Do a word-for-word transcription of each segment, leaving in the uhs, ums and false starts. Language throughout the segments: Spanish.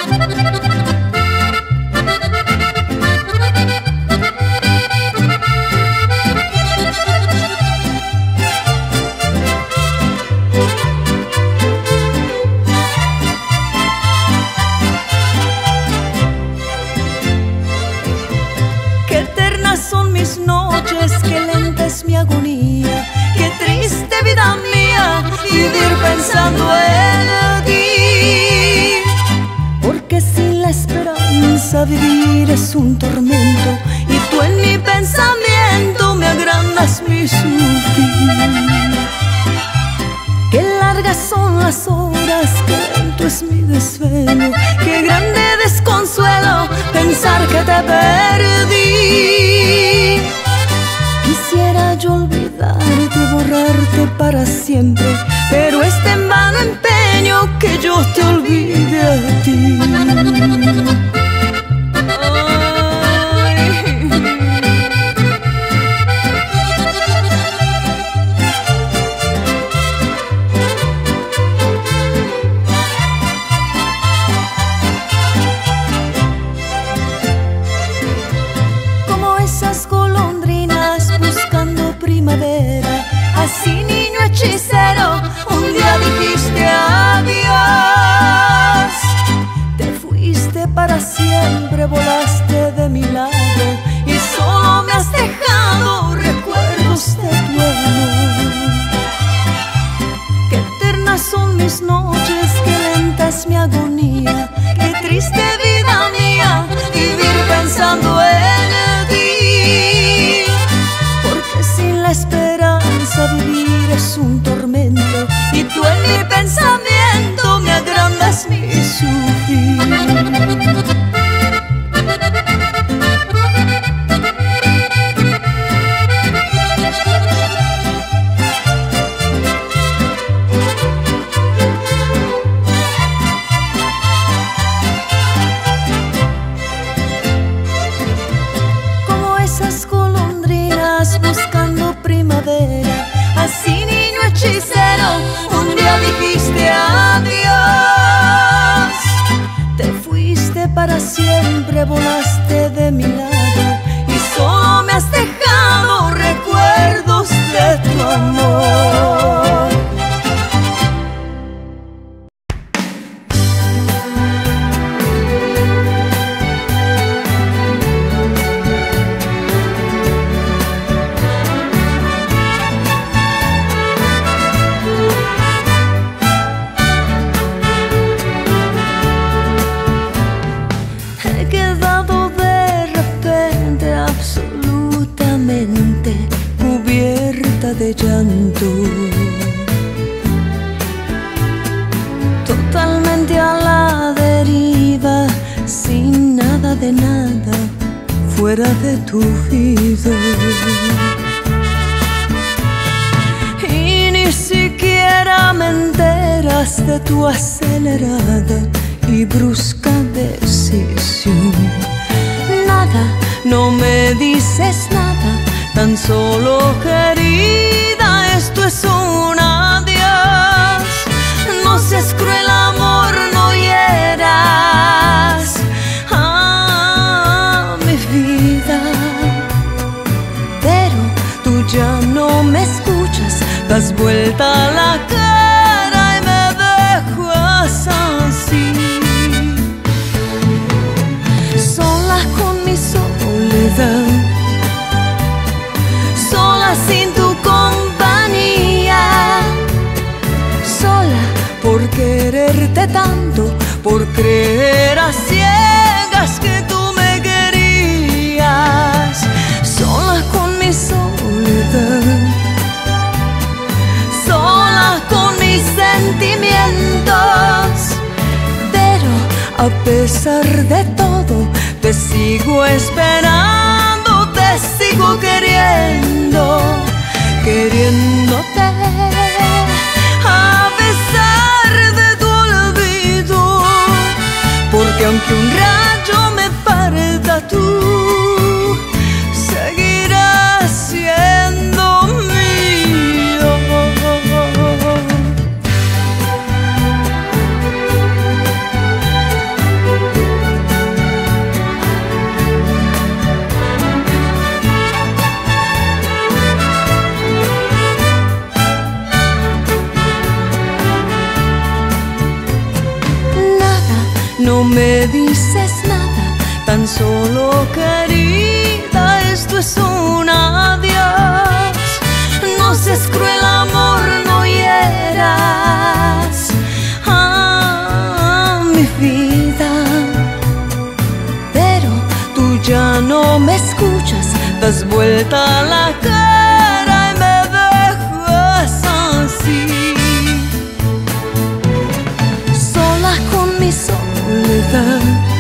Qué lenta es mi agonía, qué triste vida mía, vivir pensando en ti. Porque sin la esperanza vivir es un tormento, y tú en mi pensamiento me agrandas mi sufrir. Qué largas son las horas, qué lento es mi desvelo, qué grande desconsuelo pensar que te perdí. Quisiera yo olvidarte, borrarte para siempre, pero es en vano empeño que yo te olvide a ti. Así, niño hechicero, un día dijiste adiós. Te fuiste para siempre, volaste de mi lado, y solo me has dejado recuerdos de tu amor. Qué eternas son mis noches, qué lenta es mi agonía, qué triste vida mía, vivir pensando en ti. Porque sin la esperanza vivir es un tormento, y tú en mi pensamiento me agrandas mi sufrir. Como esas golondrinas buscando primavera, así, niño hechicero, un día dijiste adiós. Te fuiste para siempre, volaste de mi lado, y solo me has dejado recuerdos de tu amor. De llanto, totalmente a la deriva, sin nada de nada fuera de tu vida, y ni siquiera me enteras de tu acelerada y brusca decisión. Nada, no me dices nada, tan solo querida, esto es un adiós. No seas cruel, amor, no hieras a mi vida. Pero tú ya no me escuchas, das vuelta la cara y me dejas así, sola con mi soledad, sola sin tu compañía, sola por quererte tanto, por creer a ciegas que tú me querías, sola con mi soledad, sola con mis sentimientos. Pero a pesar de todo te sigo esperando, te sigo queriendo, queriéndote, a pesar de tu olvido. Porque aunque un rayo me parta, tú seguirás siendo mío. No me dices nada, tan solo querida, esto es un adiós. No seas cruel, amor, no hieras a mi vida. Pero tú ya no me escuchas, das vuelta la cara y me dejas así, sola con mi soledad,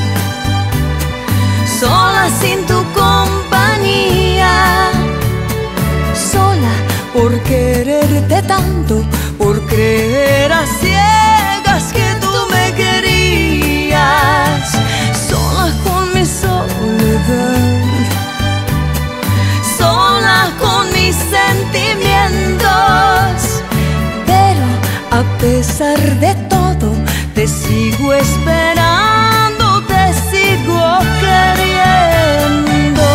sola sin tu compañía, sola por quererte tanto, por creer a ciegas que tú me querías, sola con mi soledad, sola con mis sentimientos. Pero a pesar de todo, te sigo esperando, te sigo queriendo.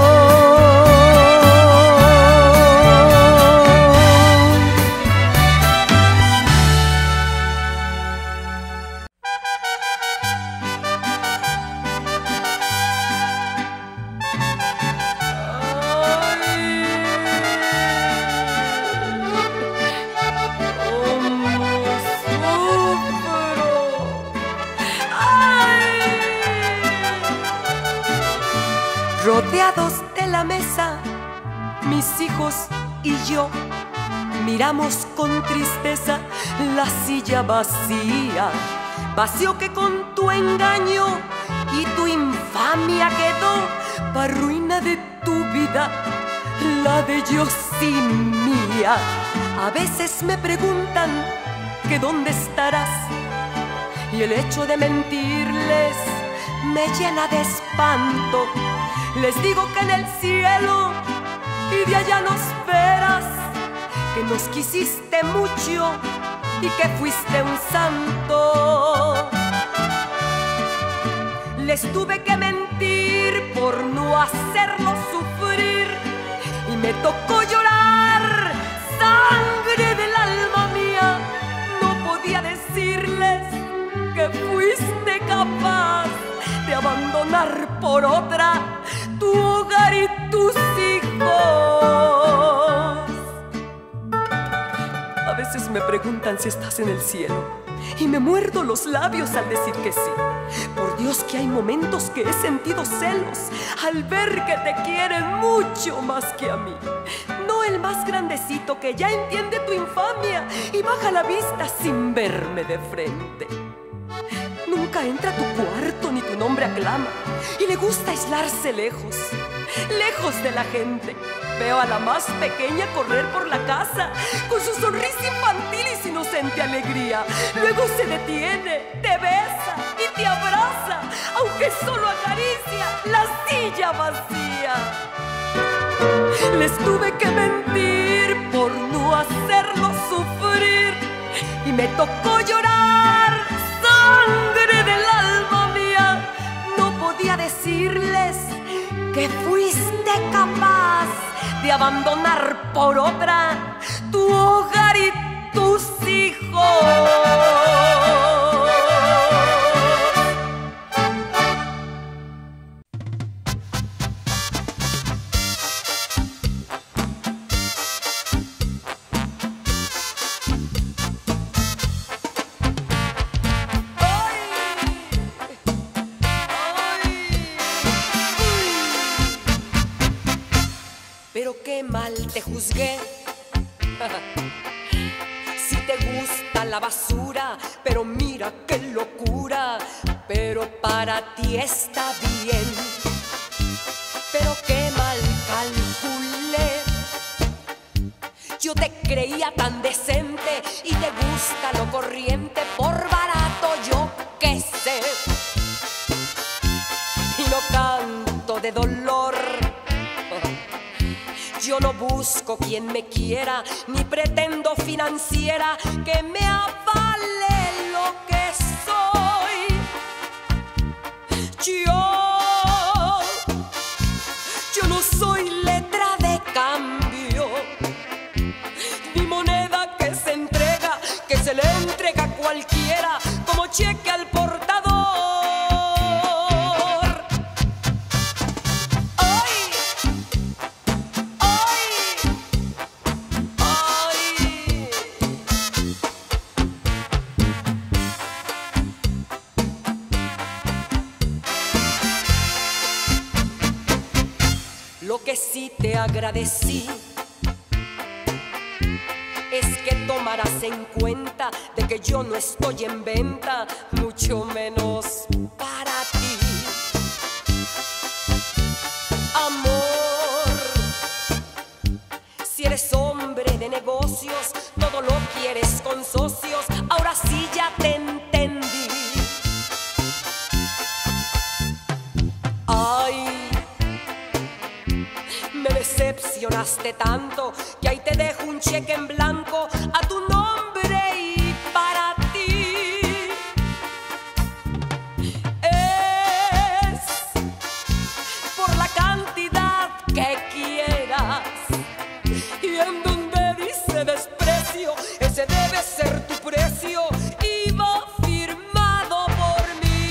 Rodeados de la mesa, mis hijos y yo miramos con tristeza la silla vacía, vacío que con tu engaño y tu infamia quedó pa' ruina de tu vida, la de yo sin mía. A veces me preguntan que dónde estarás y el hecho de mentirles me llena de espanto. Les digo que en el cielo y de allá nos verás, que nos quisiste mucho y que fuiste un santo. Les tuve que mentir por no hacerlos sufrir y me tocó llorar sangre del alma mía. No podía decirles que fuiste capaz de abandonar por otra tu hogar y tus hijos. A veces me preguntan si estás en el cielo y me muerdo los labios al decir que sí. Por Dios que hay momentos que he sentido celos al ver que te quieren mucho más que a mí. No el más grandecito que ya entiende tu infamia y baja la vista sin verme de frente. Nunca entra a tu cuarto ni tu nombre aclama y le gusta aislarse lejos, lejos de la gente. Veo a la más pequeña correr por la casa con su sonrisa infantil y su inocente alegría. Luego se detiene, te besa y te abraza, aunque solo acaricia la silla vacía. Les tuve que mentir por no hacerlos sufrir y me tocó llorar sangre del alma mía. No podía decirles que fuiste capaz de abandonar por otra tu hogar y tus hijos. Pero qué mal te juzgué. Si te gusta la basura, pero mira qué locura. Pero para ti está bien. Pero qué mal calculé. Yo te creía tan decente y te gusta lo corriente por barato, yo qué sé. Y no canto de dolor. Yo no busco quien me quiera, ni pretendo financiera que me avale lo que soy. Yo, yo no soy letra de cambio, ni moneda que se entrega, que se le entrega a cualquiera como cheque al portador. que sí te agradecí es que tomarás en cuenta de que yo no estoy en venta, mucho menos para ti. Amor, si eres hombre de negocios, todo lo quieres con socios, ahora sí ya te entendí. Ay, me decepcionaste tanto que ahí te dejo un cheque en blanco a tu nombre y para ti. Es por la cantidad que quieras y en donde dice desprecio, ese debe ser tu precio y va firmado por mí.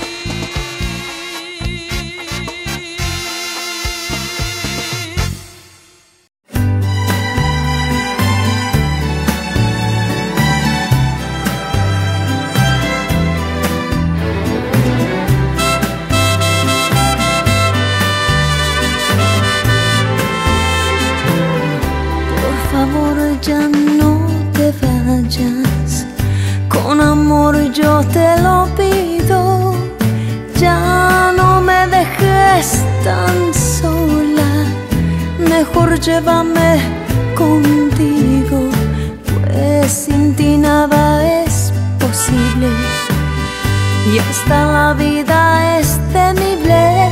Ya no te vayas, con amor yo te lo pido. Ya no me dejes tan sola, mejor llévame contigo, pues sin ti nada es posible y hasta la vida es temible.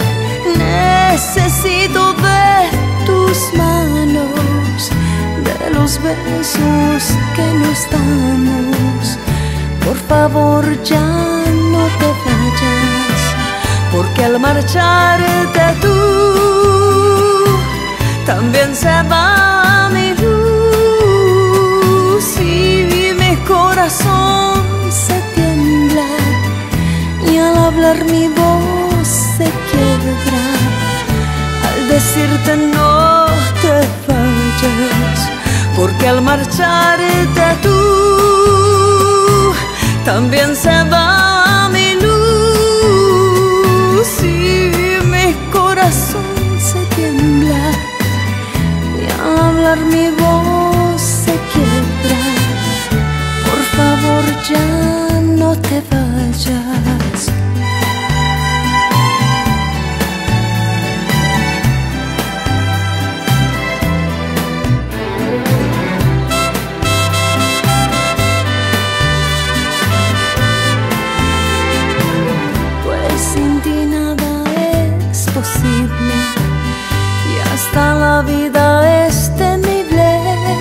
Necesito de tus manos, de los besos que nos damos. Por favor ya no te vayas, porque al marcharte tú también se va mi luz y mi corazón se tiembla y al hablar mi voz se quiebra al decirte no te vayas, porque al marcharte tú también se va mi luz y mi corazón se tiembla y al hablar mi voz se quiebra. Por favor ya no te vayas. Y hasta la vida es temible.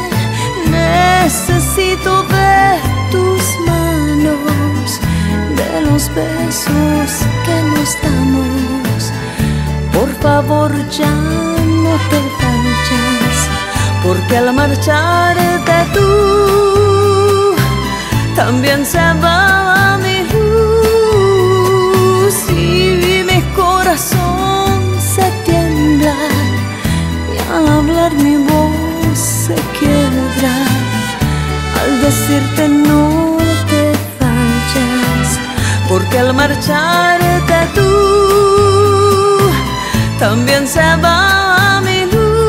Necesito de tus manos, de los besos que nos damos. Por favor ya no te vayas, porque al marcharte tú también se va mi luz y mi corazón se tiembla y al hablar mi voz se quiebra al decirte no te vayas, porque al marcharte tú también se va mi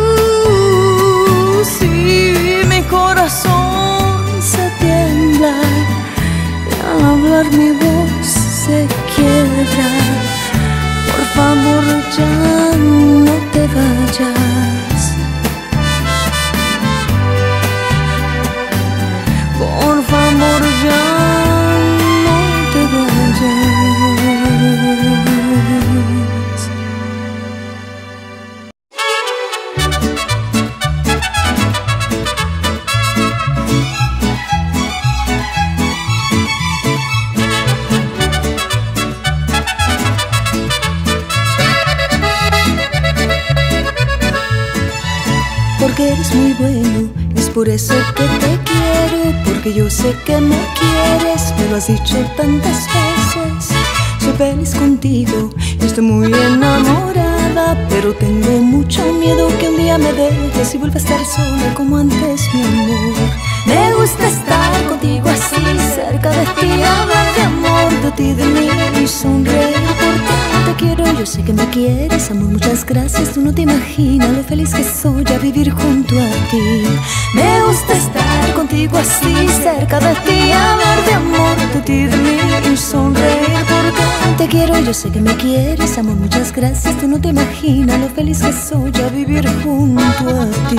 luz y mi corazón se tiembla y al hablar mi voz se quiebra. Por favor ya no te vayas, por favor ya no te vayas. Porque eres muy bueno, es por eso que te quiero, porque yo sé que me quieres, me lo has dicho tantas veces. Soy feliz contigo, estoy muy enamorada, pero tengo mucho miedo que un día me dejes y vuelva a estar sola como antes, mi amor. Me gusta estar contigo así, cerca de ti, hablar de amor, de ti, de mí y sonreír porque te quiero. Yo sé que me quieres, amor, muchas gracias. Tú no te imaginas lo feliz que soy a vivir junto a ti. Me gusta estar contigo así, cerca de ti, hablar de amor, de ti, de mí y sonreír porque te quiero. Yo sé que me quieres, amor, muchas gracias. Tú no te imaginas lo feliz que soy a vivir junto a ti.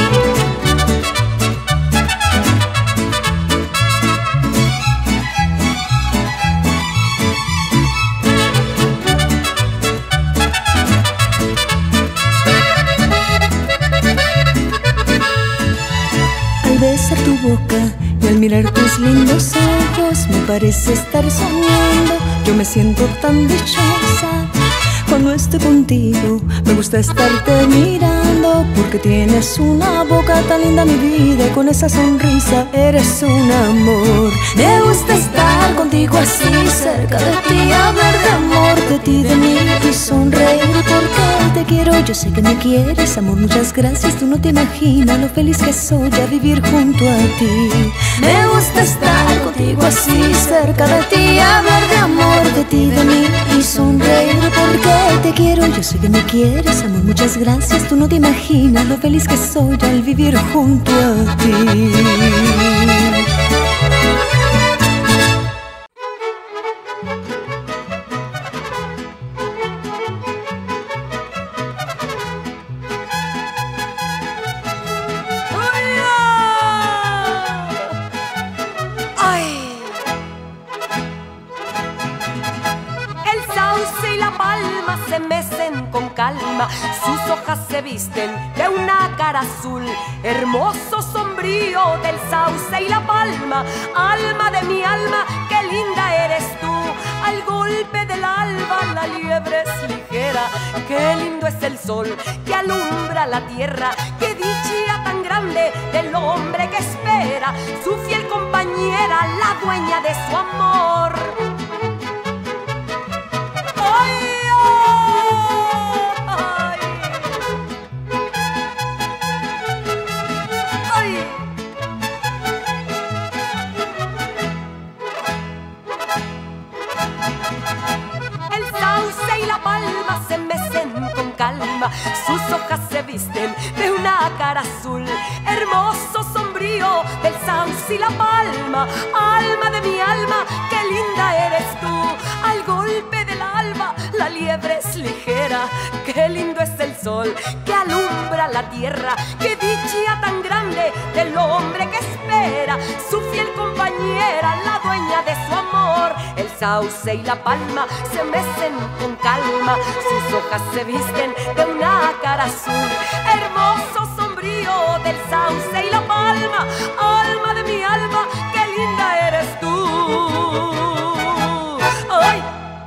Besar tu boca y al mirar tus lindos ojos me parece estar soñando. Yo me siento tan dichosa cuando estoy contigo. Me gusta estarte mirando porque tienes una boca tan linda, mi vida, y con esa sonrisa eres un amor. Me gusta estar contigo así, cerca de ti, hablar de amor, de ti, de mí y sonreír porque te quiero. Yo sé que me quieres, amor, muchas gracias. Tú no te imaginas lo feliz que soy a vivir junto a ti. Me gusta estar contigo así, cerca de ti, hablar de amor, de ti, de mí y sonreír porque te quiero. Yo sé que me quieres, amor, muchas gracias. Tú no te imaginas lo feliz que soy al vivir junto a ti. Se mecen con calma, sus hojas se visten de una cara azul. Hermoso sombrío del sauce y la palma, alma de mi alma, qué linda eres tú. Al golpe del alba la liebre es ligera, qué lindo es el sol que alumbra la tierra. Qué dicha tan grande del hombre que espera su fiel compañera, la dueña de su amor. Se mecen con calma, sus hojas se visten de una cara azul. Hermoso sombrío del sauce y la palma, alma de mi alma, qué linda eres tú. Al golpe del alba la liebre es ligera, qué lindo es el sol que alumbra la tierra. Qué dicha tan grande del hombre que espera su fiel compañera, la dueña de su amor. El sauce y la palma se mecen con calma, sus hojas se visten de una cara azul. Hermoso sombrío del sauce y la palma, alma de mi alma, qué linda eres tú. ¡Ay!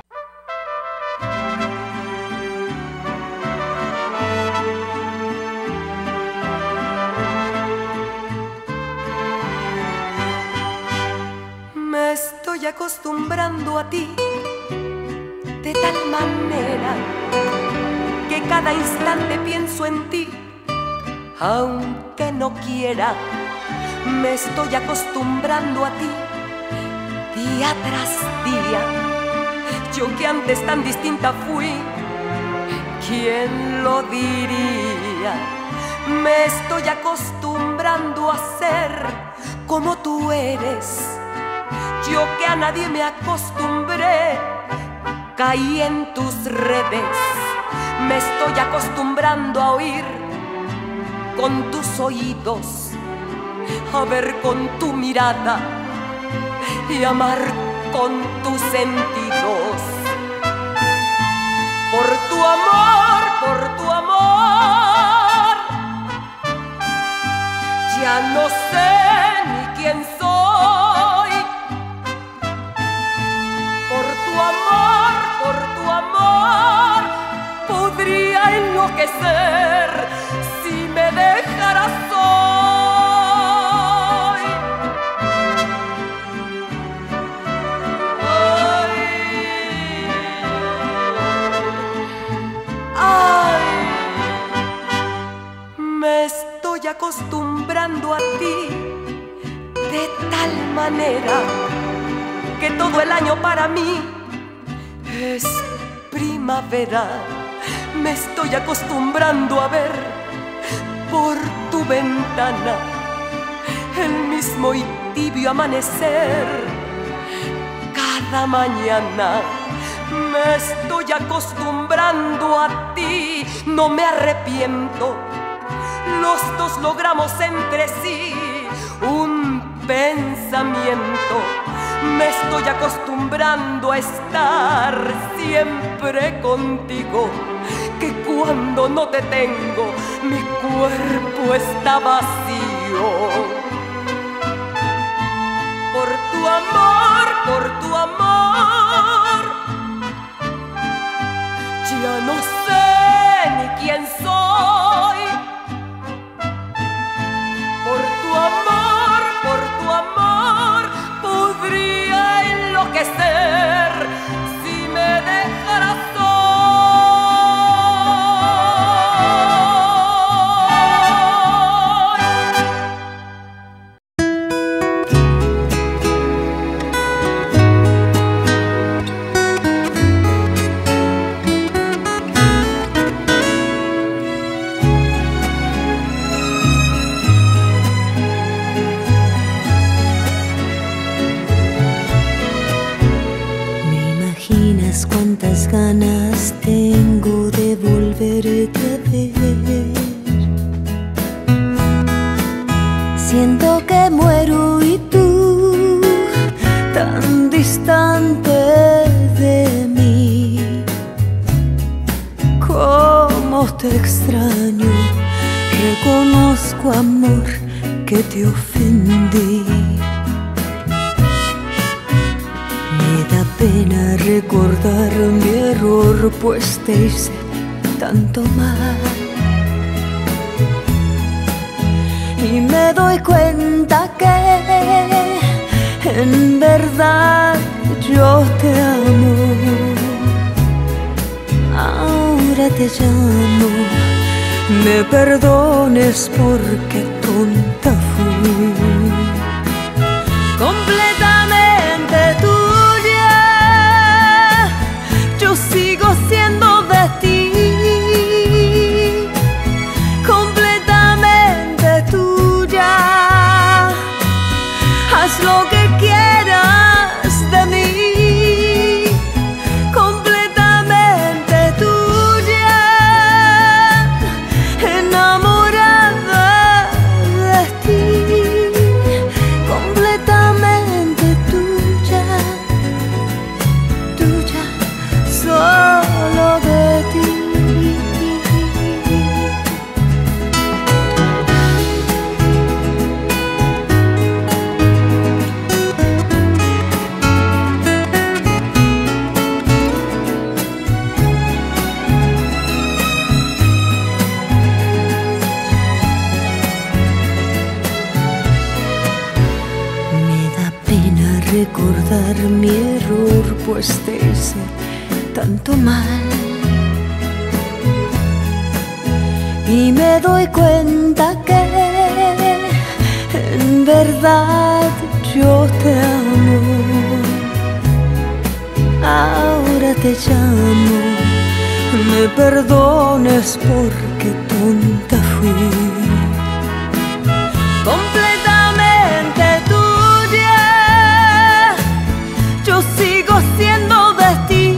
Me estoy acostumbrando a ti de tal manera que cada instante pienso en ti, aunque no quiera. Me estoy acostumbrando a ti día tras día. Yo que antes tan distinta fui, ¿quién lo diría? Me estoy acostumbrando a ser como tú eres. Yo que a nadie me acostumbré, caí en tus redes. Me estoy acostumbrando a oír con tus oídos, a ver con tu mirada y amar con tus sentidos. Por tu amor, por tu amor, ya no sé ni quién soy. Por tu amor, por tu amor, podría enloquecer si me dejaras hoy. Ay, ay, me estoy acostumbrando a ti de tal manera que todo el año para mí Es primavera, me estoy acostumbrando a ver por tu ventana el mismo y tibio amanecer. Cada mañana me estoy acostumbrando a ti, no me arrepiento. Los dos logramos entre sí un pensamiento. Me estoy acostumbrando a estar siempre contigo, que cuando no te tengo mi cuerpo está vacío. Por tu amor, por tu amor, ya no sé ni quién soy. Por tu amor, por tu amor, podría enloquecer si me dejaras sola. Cuántas ganas tengo de volverte a ver. Siento que muero y tú tan distante de mí. Cómo te extraño, reconozco, amor, que te ofendí. Me da pena recordar mi error, pues te hice tanto mal. Y me doy cuenta que en verdad yo te amo. Ahora te llamo, me perdones porque tonta fui. Completamente tú. Sigo siendo de ti, completamente tuya. Haz lo que quieras de mí, completamente tuya, enamorada de ti, completamente tuya, tuya. Solo de ti. Me da pena recordar mi error, pues te hice tanto mal. Y me doy cuenta que en verdad yo te amo. Ahora te llamo, me perdones porque tonta fui. Completamente tuya, yo sigo siendo de ti.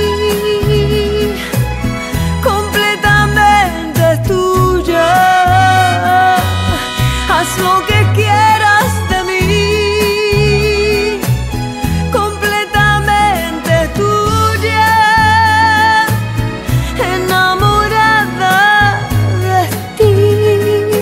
Haz lo que quieras de mí, completamente tuya, enamorada de ti.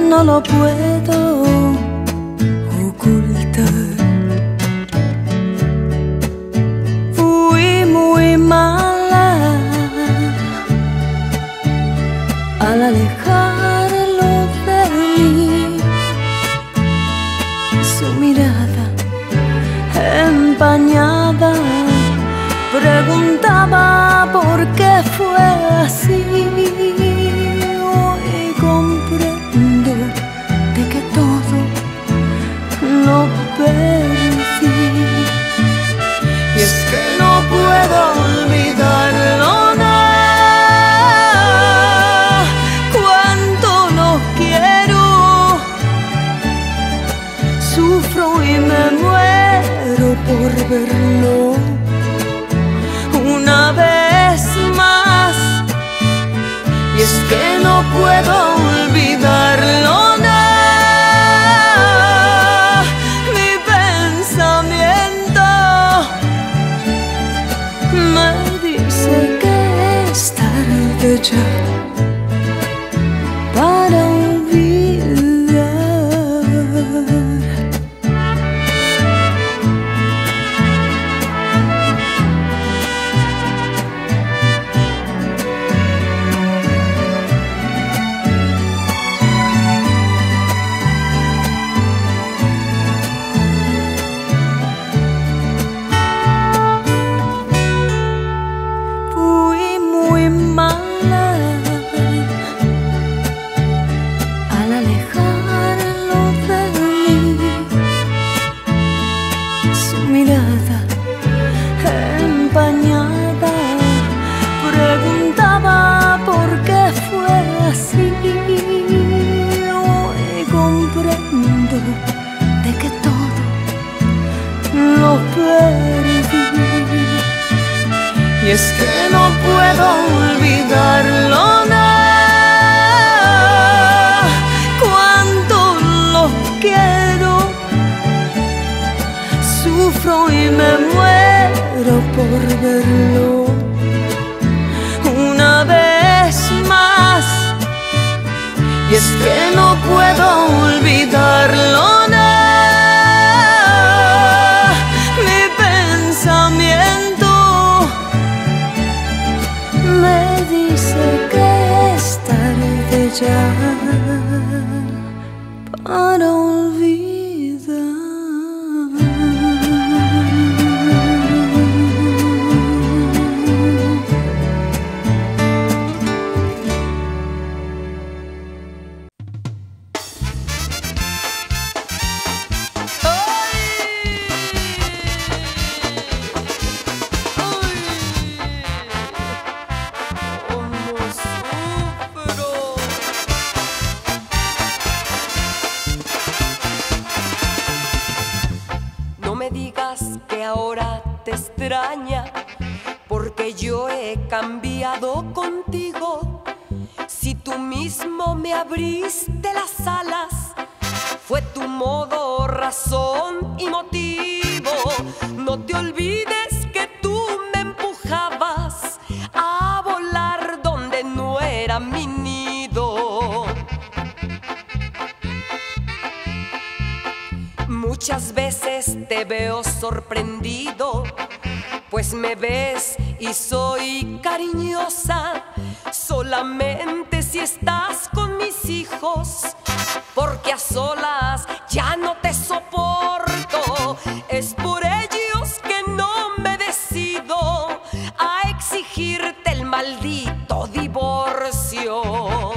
no lo puedo ocultar. Fui muy mala al alejarlo de mí. Su mirada empañada preguntaba por qué fue así. Hoy comprendo de que todo lo perdí. Y es que no puedo olvidarlo, no. Cuánto lo quiero, sufro y me muero por verlo una vez más. Y es que no puedo olvidarlo, no. Mi pensamiento me dice que es tarde ya para olvidar. Empañada preguntaba por qué fue así. Hoy comprendo de que todo lo perdí. Y es que no puedo olvidarlo, no. Cuánto lo quiero, sufro y me muero por verlo una vez más. Y es que no puedo olvidarlo, no. Mi pensamiento me dice que es tarde ya para olvidar. Porque yo he cambiado contigo. Si tú mismo me abriste las alas, fue tu modo, razón y motivo. No te olvides que tú me empujabas a volar donde no era mi nido. Muchas veces te veo sorprendido, pues me ves y soy cariñosa solamente si estás con mis hijos, porque a solas ya no te soporto. Es por ellos que no me decido a exigirte el maldito divorcio.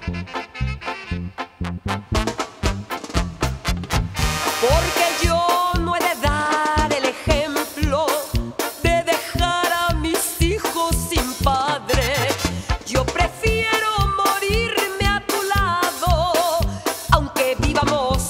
Porque yo no he de dar el ejemplo de dejar a mis hijos sin padre. Yo prefiero morirme a tu lado, aunque vivamos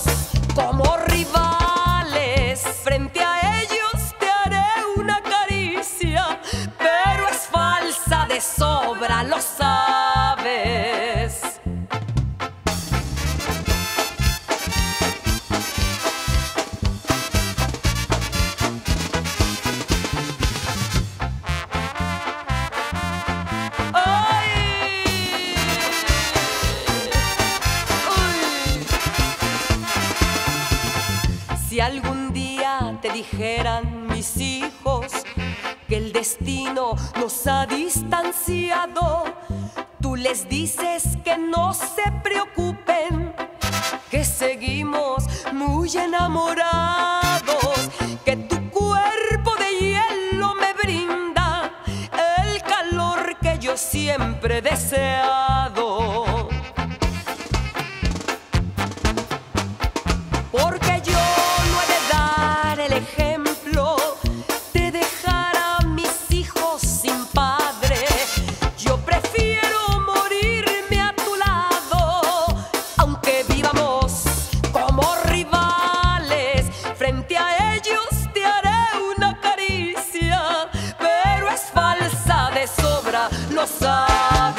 Si algún día te dijeran mis hijos que el destino nos ha distanciado, tú les dices que no se preocupen, que seguimos muy enamorados, que tu cuerpo de hielo me brinda el calor que yo siempre he deseado. Porque yo no he de dar el ejemplo de dejar a mis hijos sin padre. Yo prefiero morirme a tu lado, aunque vivamos como rivales. Frente a ellos te haré una caricia, pero es falsa, de sobra lo sabes.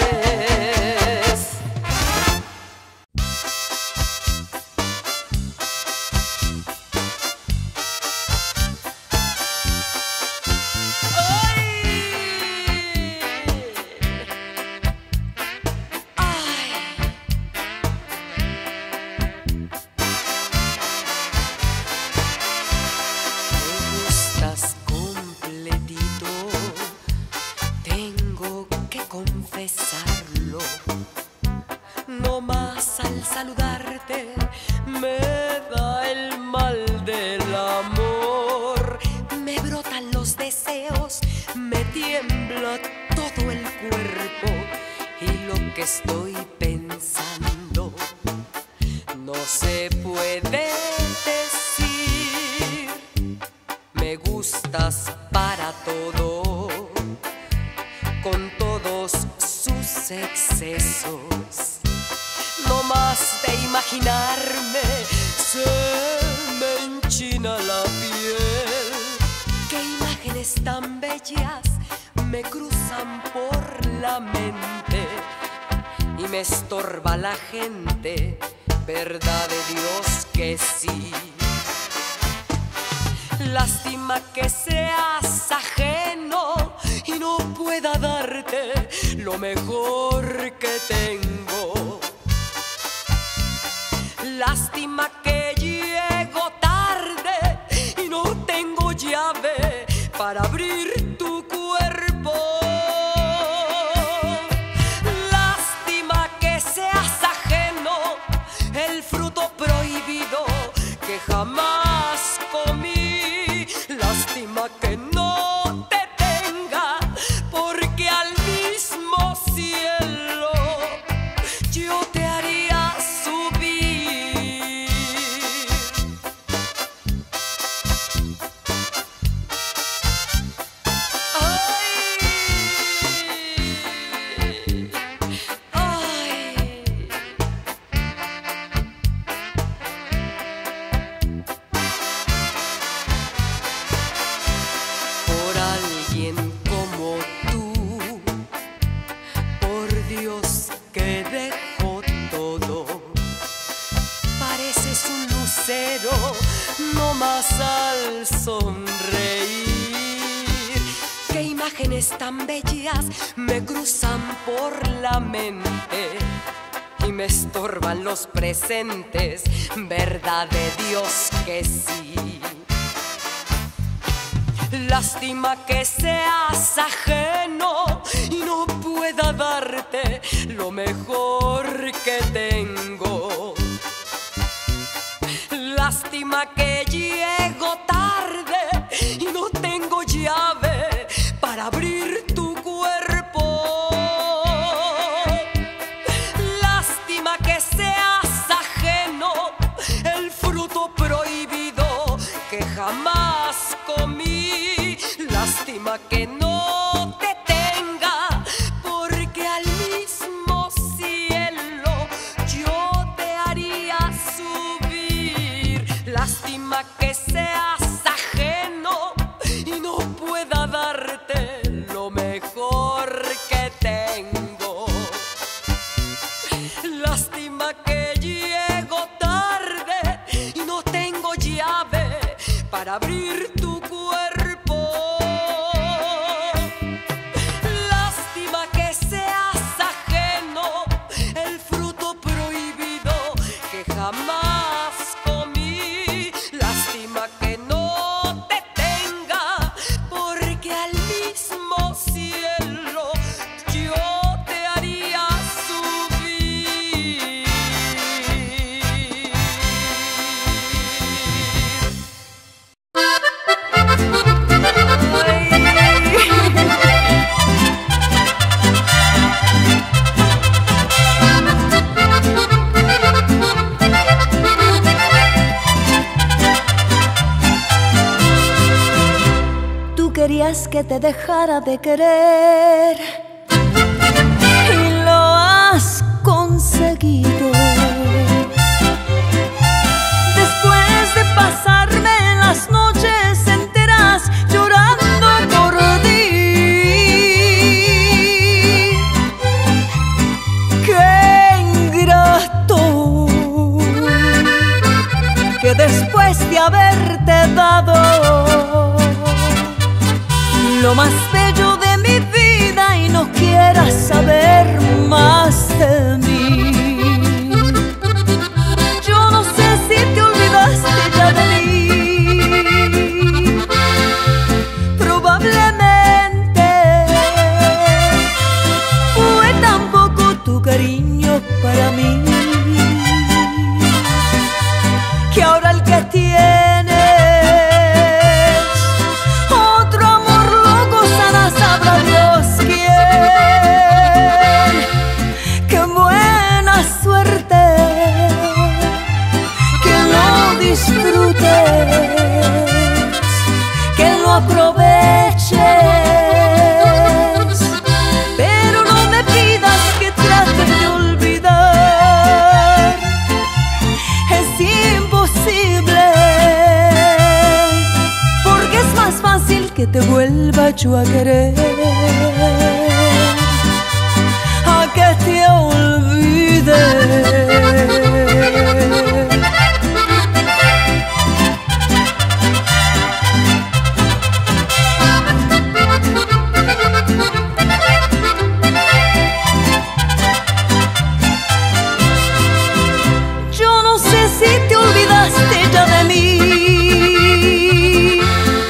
Confesarlo, no más al saludarte me da el mal del amor, me brotan los deseos, me tiembla todo el cuerpo y lo que estoy pensando no se puede decir. Me gustas para todo, con todos sus excesos. No más de imaginarme se me enchina la piel. Qué imágenes tan bellas me cruzan por la mente y me estorba la gente, verdad de Dios que sí. Lástima que seas ajeno y no pueda darte lo mejor que tengo. Lástima que llego tarde y no tengo llave para abrir tu cuerpo. Lástima que seas ajeno, el fruto prohibido que jamás comí. Lástima que no te tenga, porque al mismo cielo yo te haría subir. Ay, ay. Por alguien como tú, por Dios que dejo todo. Pareces un lucero, no más al sonreír. Qué imágenes tan bellas me cruzan por la mente y me estorban los presentes, verdad de Dios que sí. Lástima que seas ajeno y no pueda darte lo mejor que tengo. Lástima que llego tarde y no tengo llave para abrir tu cuerpo. Lástima que seas ajeno, el fruto prohibido que jamás comí. Lástima que no te tenga, porque al mismo cielo yo te haría subir. Lástima que seas ajeno y no pueda darte lo mejor que tengo. Lástima que llego tarde y no tengo llave para abrir tu cuerpo. Lástima que seas ajeno, el fruto prohibido que jamás comí. Lástima querías que te dejara de querer y lo has conseguido. Después de pasarme las noches enteras llorando por ti, qué ingrato que después de haberte dado lo más bello de mi vida y no quieras saber más de mí. Yo no sé si te olvidaste ya de mí, probablemente fue tan poco tu cariño para mí, que ahora el que tienes otro amor loco, sana sabrá Dios quién. Qué buena suerte que lo disfrutes, que lo aproveches, pero no me pidas que trate de olvidar, es imposible, porque es más fácil que te vuelva yo a querer a que te olvide. Yo no sé si te olvidaste ya de mí,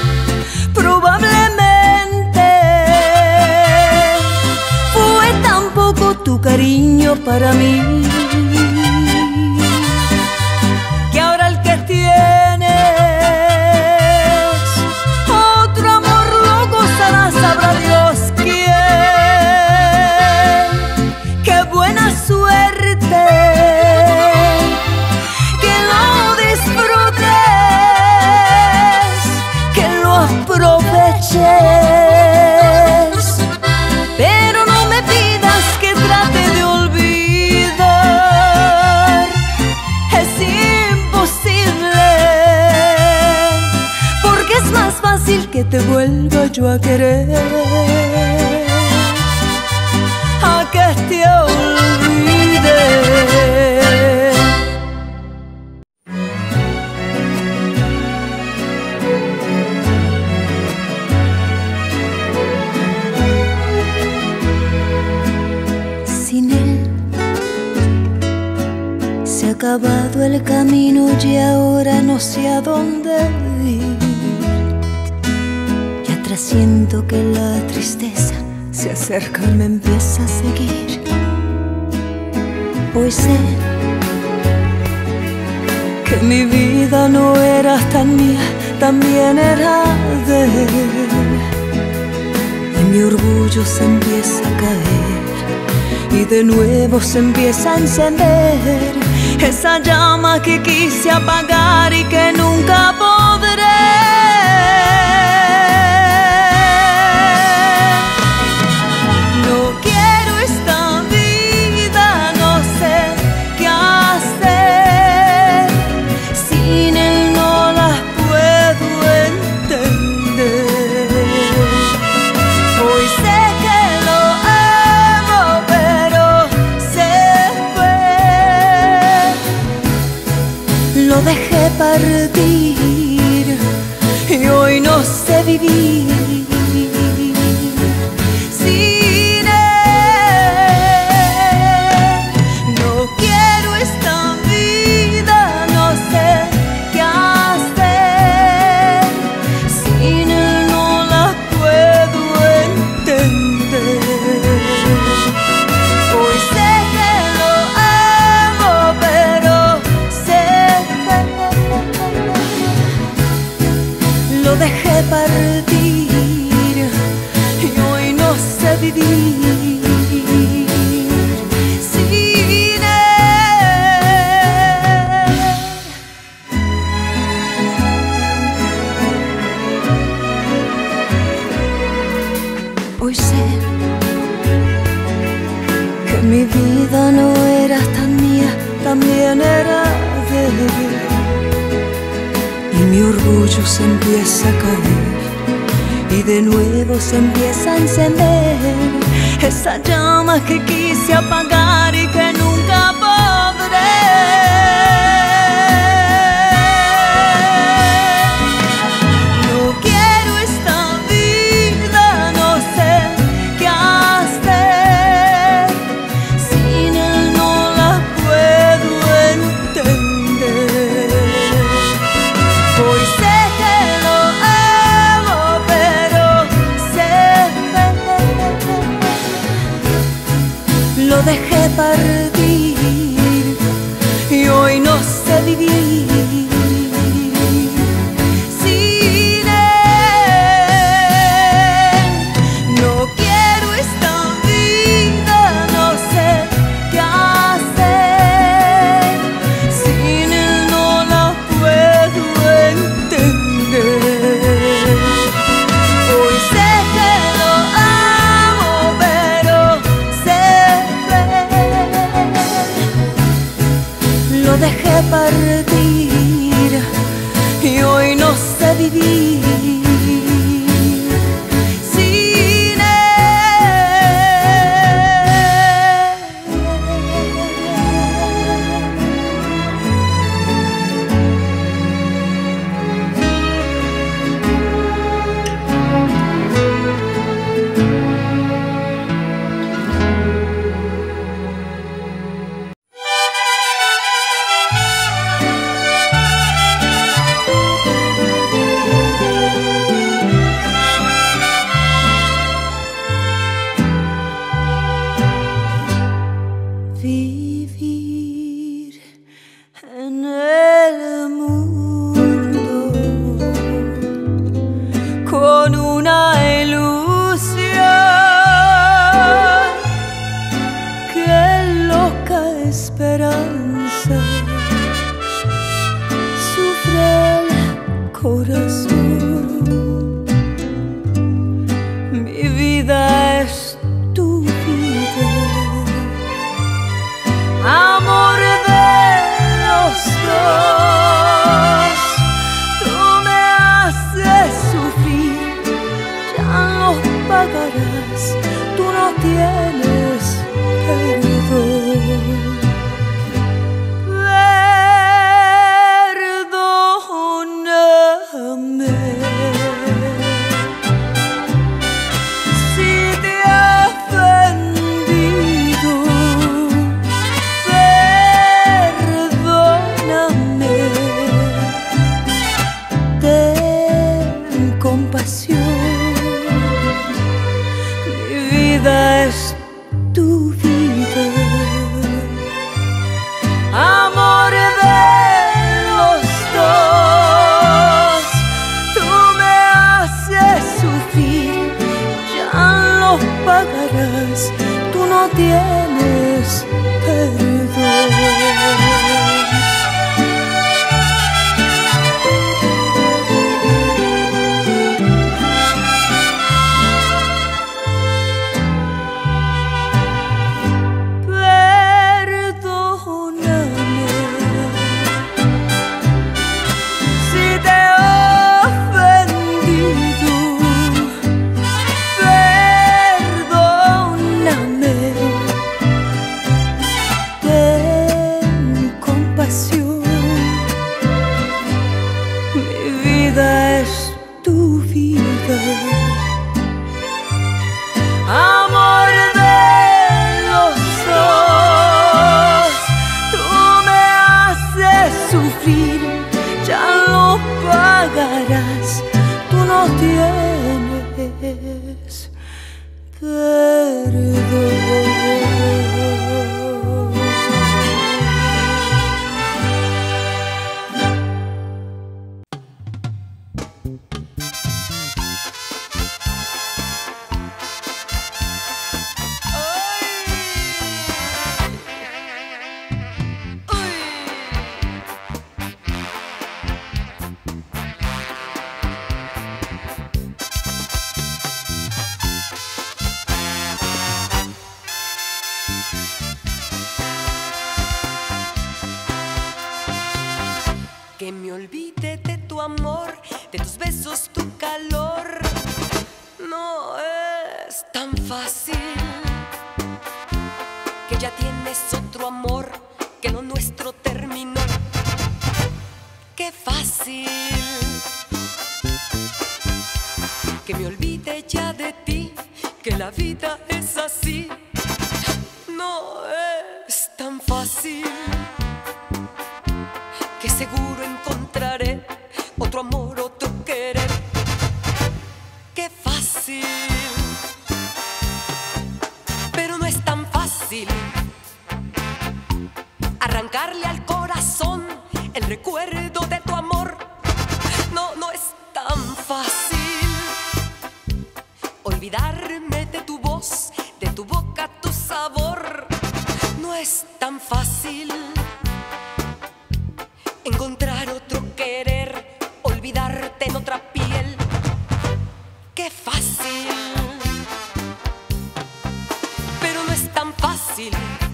probablemente fue tan poco tu cariño para mí, que ahora el que tienes otro amor loco, sana sabrá Dios quién. Qué buena suerte que lo disfrutes, que lo aproveches, pero no me pidas que trate de olvidar, es imposible, porque es más fácil que te vuelva yo a querer a que te olvide. Sin él se ha acabado el camino y ahora no sé a dónde ir. Ya trasiento que la tristeza se acerca y me empieza a seguir, pues sé que mi vida no era tan mía, también era de él. Y mi orgullo se empieza a caer y de nuevo se empieza a encender esa llama que quise apagar y que nunca podré. No quiero esta vida, no sé qué hacer, sin él no la puedo entender. Hoy sé que lo amo, pero se fue. Lo dejé partir y hoy no sé vivir sin él. No quiero esta vida, no sé qué hacer, sin él no la puedo entender. Hoy sé que lo amo, pero sé lo dejé partir también era débil y mi orgullo se empieza a caer y de nuevo se empieza a encender esa llama que quise apagar y que nunca podré. No quiero esta vida, no sé qué hacer. Sin él no la puedo entender. Hoy sé que lo amo, pero sé lo dejé partir y hoy no sé vivir sin él. No quiero esta vida, no sé qué hacer. Sin él no la puedo entender. Hoy sé que lo amo, pero sé lo dejé partir y hoy no sé vivir sin él. Vivir en el mundo con una ilusión, qué loca esperanza sufre el corazón. Mi vida es tu vida, amor de los dos. Tú me haces sufrir, ya lo pagarás, tú no tienes perdón. Perdóname si te he ofendido. Perdóname, ten compasión. Mi vida es tu vida, amor de los dos. Tú me haces sufrir, ya lo pagarás, tú no tienes perdón. Perdóname si te he ofendido. Perdóname, ten compasión. Mi vida es tu vida, amor de los dos. Tú me haces sufrir, ya lo pagarás, tú no tienes perdón. tu amor, de tus besos, tu calor. No es tan fácil, que ya tienes otro amor, que lo nuestro terminó. Qué fácil que me olvide ya de ti, que la vida es así. No es tan fácil, que seguro encontraré otro amor, otro querer. Qué fácil, pero no es tan fácil arrancarle al corazón el recuerdo de tu amor. No, no es tan fácil olvidarme de tu voz, de tu boca, tu sabor. No es tan fácil encontrar otro querer, olvidarte en otra piel. Qué fácil, pero no es tan fácil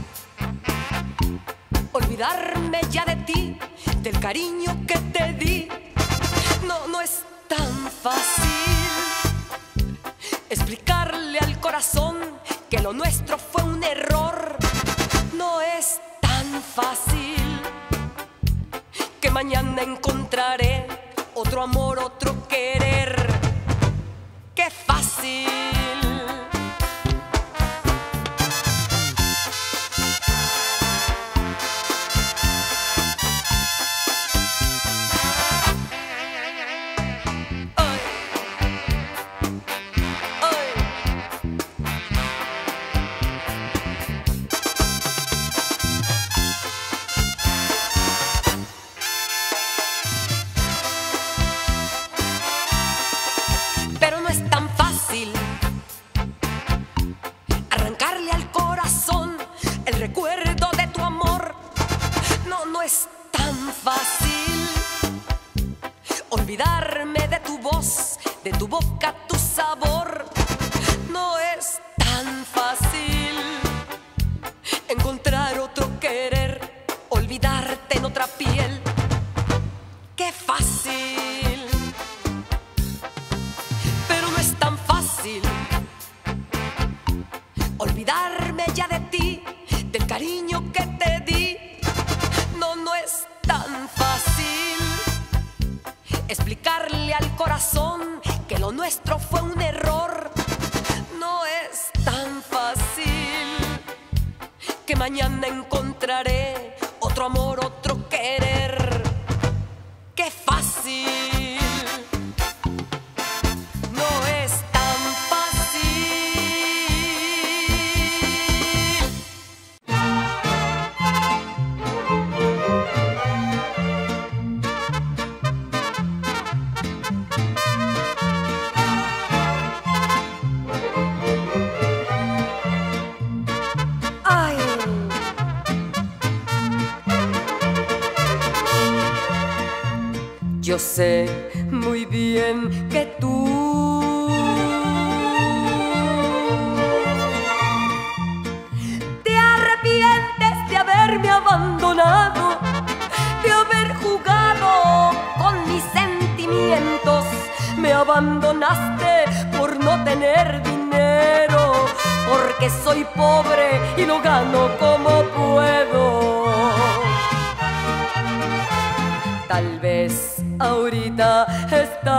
olvidarme ya de ti, del cariño que te di. No, no es tan fácil explicarle al corazón que lo nuestro fue un error. No es tan fácil que mañana encontraré otro amor, otro querer. ¡Qué fácil! Pero no es tan fácil arrancarle al corazón el recuerdo de tu amor. No, no es tan fácil olvidarme de tu voz, de tu boca, tu sabor. No es tan fácil encontrar otro querer, olvidarte en otra piel. ¡Qué fácil! Tan fácil olvidarme ya de ti, del cariño que te di. No, no es tan fácil explicarle al corazón que lo nuestro fue un error. No es tan fácil que mañana encontraré otro amor, otro querer. ¡Qué fácil! Yo sé muy bien que tú te arrepientes de haberme abandonado, de haber jugado con mis sentimientos. Me abandonaste por no tener dinero, porque soy pobre y lo gano como puedo. Tal vez ahorita estás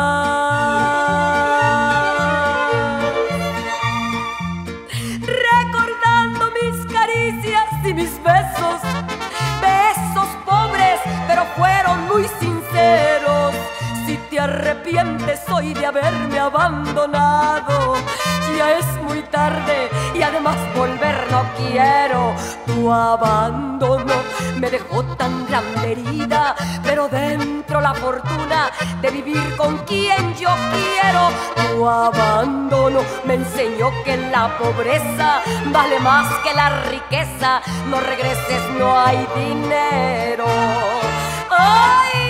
recordando mis caricias y mis besos, besos pobres pero fueron muy sinceros. Si te arrepientes hoy de haberme abandonado, ya es muy tarde y además volver no quiero. Tu abandono me dejó tan grande herida, pero dentro la fortuna de vivir con quien yo quiero. Tu abandono me enseñó que la pobreza vale más que la riqueza. No regreses, no hay dinero. ¡Ay!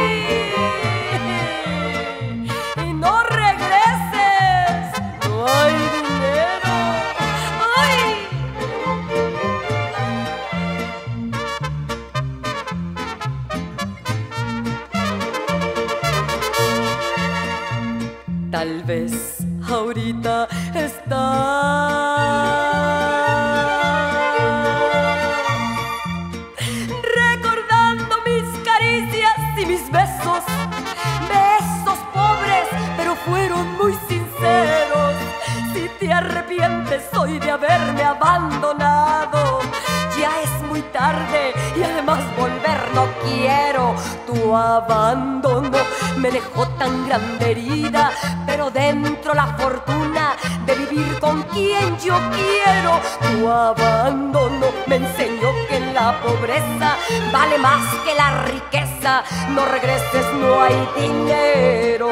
Y no regreses, no hay dinero. ¡Ay! tal vez ahorita está recordando mis caricias y mis besos, besos pobres pero fueron muy sinceros. Si te arrepientes hoy de haberme abandonado, ya es muy tarde y además volver no quiero. Tu abandono me dejó tan grande herida, pero dentro la fortuna de vivir con quien yo quiero. Tu abandono me enseñó que la pobreza vale más que la riqueza. No regreses, no hay dinero.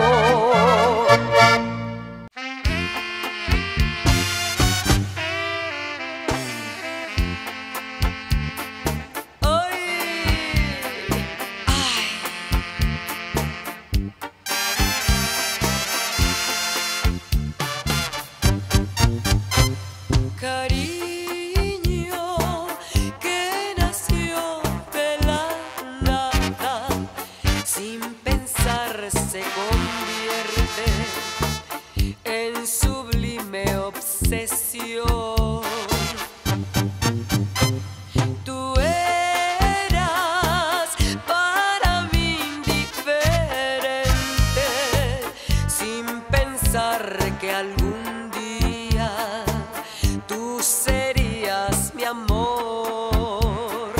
Tú eras para mí indiferente, sin pensar que algún día tú serías mi amor.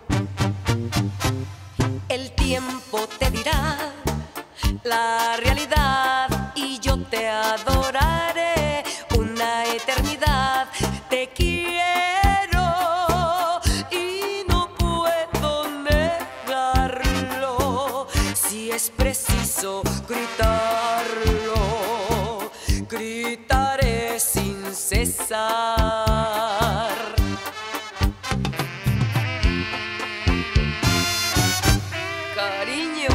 El tiempo te dirá la realidad y yo te adoraré una eternidad. Te quiero y no puedo negarlo. Si es preciso gritarlo, gritaré sin cesar. Cariño.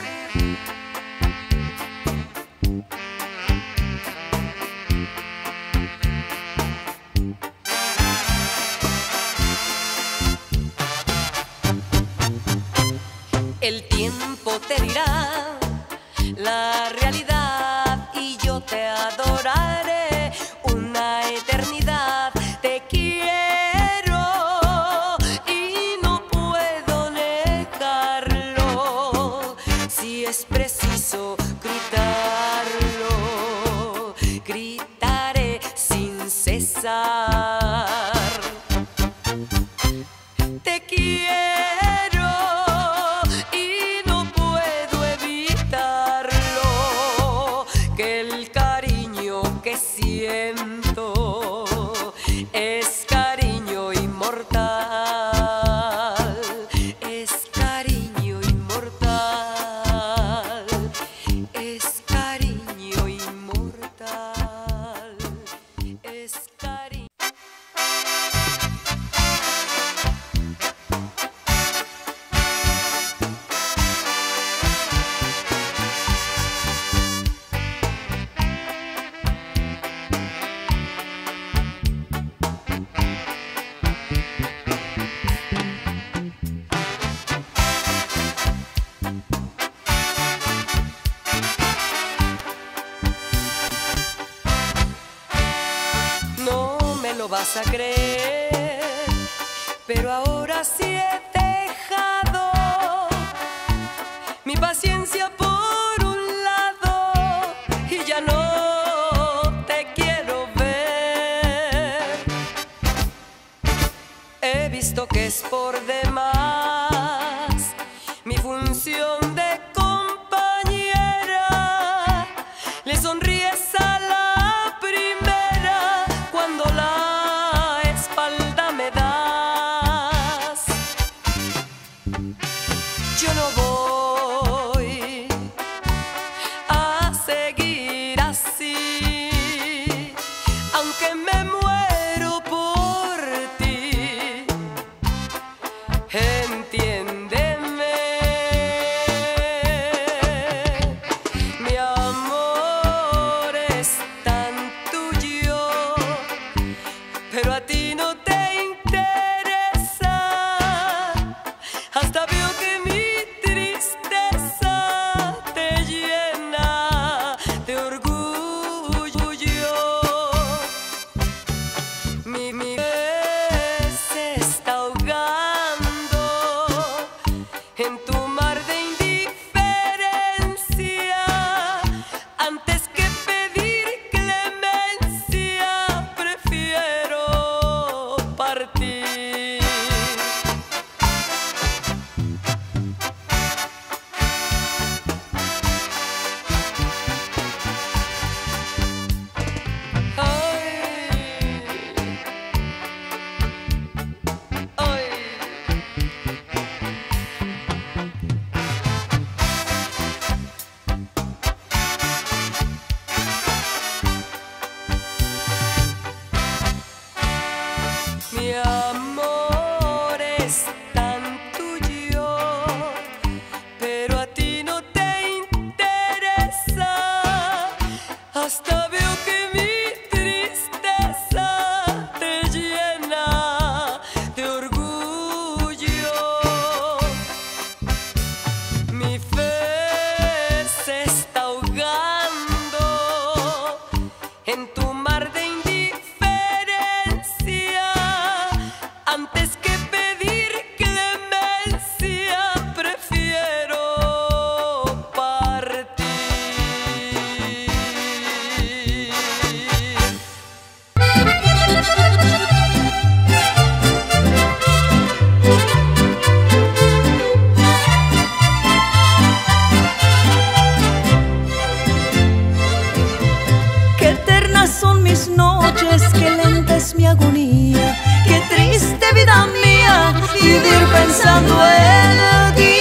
El tiempo te dirá la realidad y yo te adoraré una eternidad. Te quiero y no puedo negarlo. Si es preciso gritarlo, gritaré sin cesar. Te quiero y no puedo evitarlo, que el cariño que siento es cariño inmortal, es cariño inmortal, es cariño inmortal, es cariño. Lo vas a creer, pero ahora sí he dejado mi paciencia por un lado y ya no te quiero ver. He visto que es por demás mi función de compañera. Le sonríes a la primera cuando la yo no voy a seguir así, aunque me muero por ti. Entiéndeme, mi amor es tan tuyo, pero a ti no te interesa. Hasta veo que mi tristeza en tu mar de indiferencia. Antes que pedir clemencia, prefiero partir. Mi amor es tan tuyo, pero a ti no te interesa. Hasta veo que mi tristeza te llena de orgullo. Mi fe se está ahogando en tu mar de indiferencia. Antes que pedir clemencia, prefiero partir. Qué eternas son mis noches, qué lenta es mi agonía, qué triste vida mía vivir pensando en ti.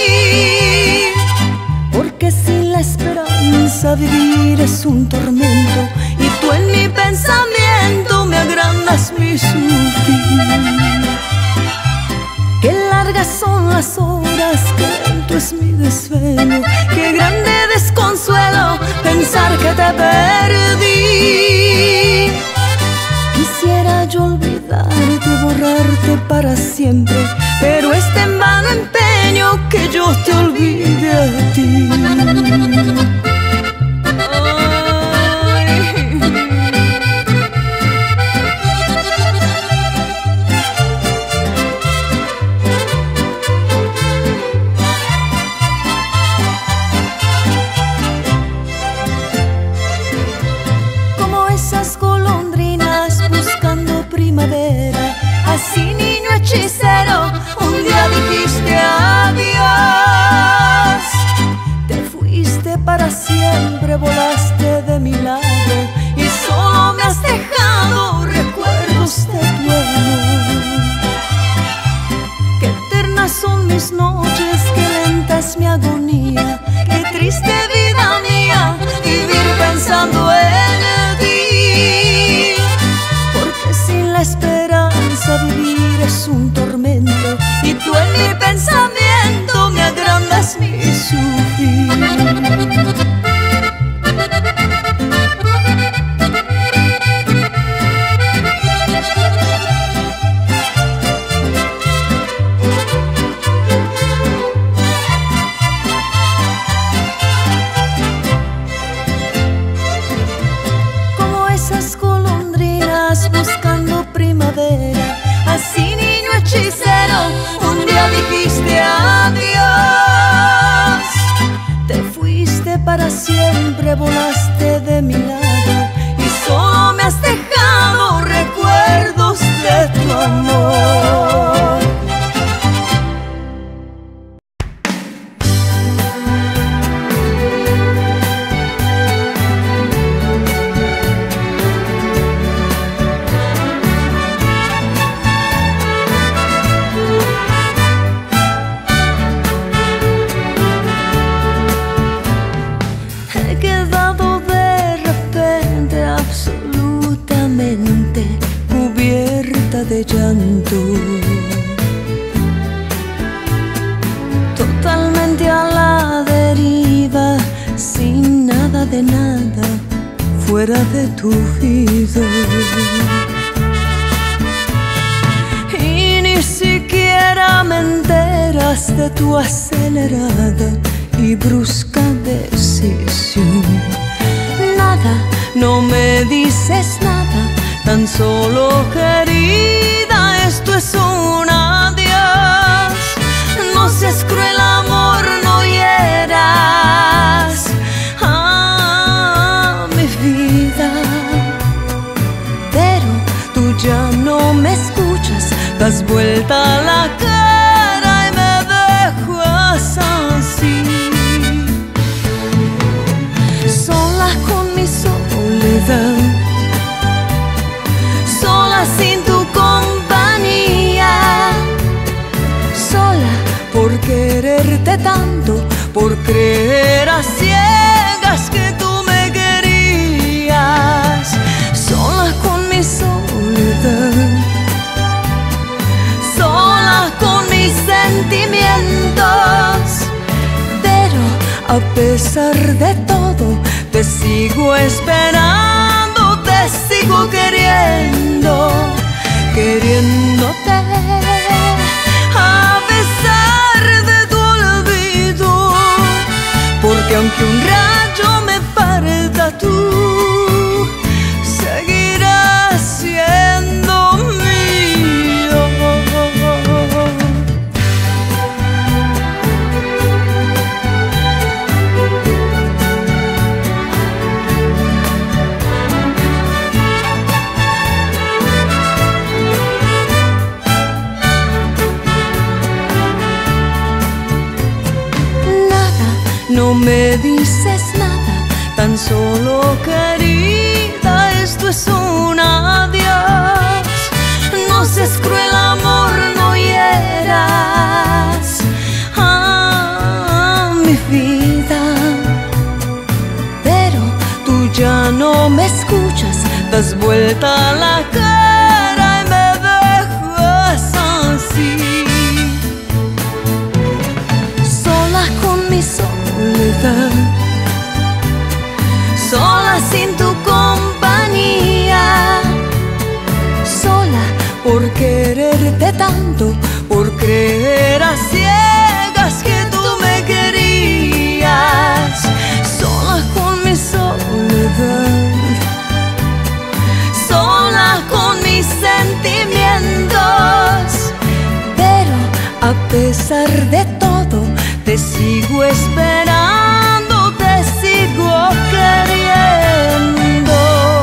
Porque sin la esperanza vivir es un tormento, y tú en mi pensamiento me agrandas mi sufrir. Qué largas son las horas, qué lento es mi desvelo, qué grande desconsuelo pensar que te perdí. Quisiera yo olvidarte, borrarte para siempre, pero es en vano empeño que yo te olvide a ti. Primavera, así niño hechicero, un día dijiste adiós. Te fuiste para siempre, volaste de mi lado, y solo me has dejado recuerdos de tu amor. Qué eternas son mis noches, qué lenta es mi agonía, qué triste vida mía vivir pensando en ti. Sin la esperanza vivir es un tormento, y tú en mi pensamiento me agrandas mi sufrir. Buscando primavera, así niño hechicero, un día dijiste adiós. Te fuiste para siempre, volaste de mi lado, y solo me has dejado recuerdos de tu amor. De llanto, totalmente a la deriva, sin nada de nada fuera de tu vida, y ni siquiera me enteras de tu acelerada y brusca decisión. Nada, no me dices nada, tan solo querida, esto es un adiós. No seas cruel, amor. das vuelta la cara y me dejas así, sola con mi soledad, sola sin tu compañía, sola por quererte tanto, por creer a ciegas que tú me querías, sola con mi soledad, sola con mis sentimientos, pero a pesar de todo te sigo esperando, te sigo queriendo, queriéndote a pesar de tu olvido, porque aunque un rayo me falta tú seguirás siendo mío. No me dices nada, tan solo querida, esto es un adiós. No seas cruel, amor, no hieras a mi vida, pero tú ya no me escuchas, das vuelta la cara y me dejas así, sola con mi soledad, sola sin tu compañía, sola por quererte tanto, por creer a ciegas que tú me querías, sola con mi soledad, sola con mis sentimientos, pero a pesar de todo te sigo esperando, te sigo queriendo.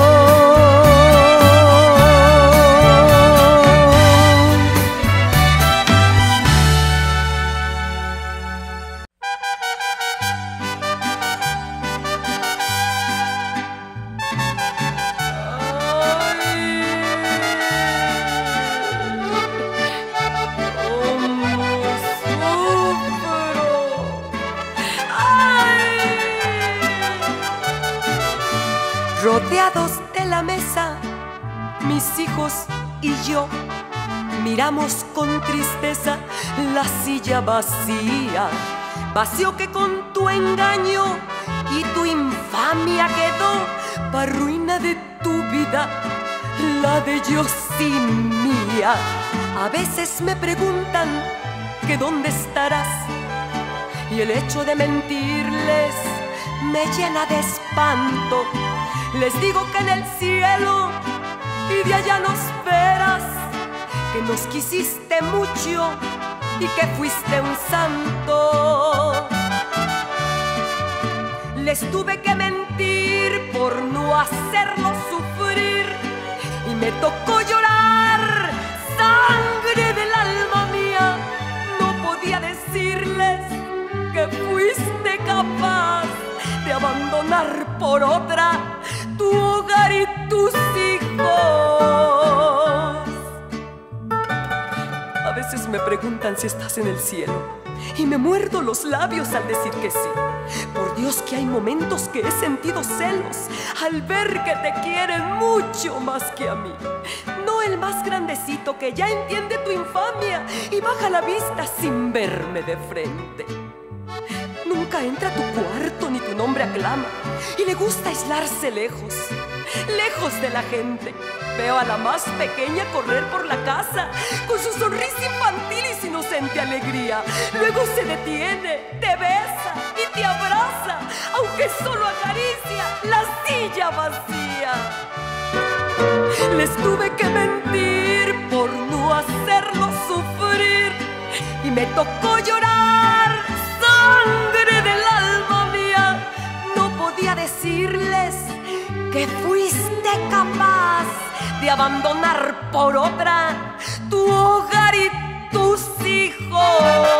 Rodeados de la mesa, mis hijos y yo miramos con tristeza la silla vacía, vacío que con tu engaño y tu infamia quedó pa' ruina de tu vida, la de yo sin mía. A veces me preguntan que dónde estarás y el hecho de mentirles me llena de espanto. Les digo que en el cielo y de allá nos verás, que nos quisiste mucho y que fuiste un santo. Les tuve que mentir por no hacerlos sufrir y me tocó llorar sangre del alma mía. No podía decirles que fuiste capaz de abandonar por otra tu hogar y tus hijos. A veces me preguntan si estás en el cielo y me muerdo los labios al decir que sí. Por Dios que hay momentos que he sentido celos al ver que te quieren mucho más que a mí. No el más grandecito que ya entiende tu infamia y baja la vista sin verme de frente. Nunca entra a tu cuarto ni tu nombre aclama y le gusta aislarse lejos, lejos de la gente. Veo a la más pequeña correr por la casa con su sonrisa infantil y su inocente alegría. Luego se detiene, te besa y te abraza, aunque solo acaricia la silla vacía. Les tuve que mentir por no hacerlos sufrir y me tocó llorar sangre del alma mía. No podía decirles que fuiste capaz de abandonar por otra tu hogar tus hijos.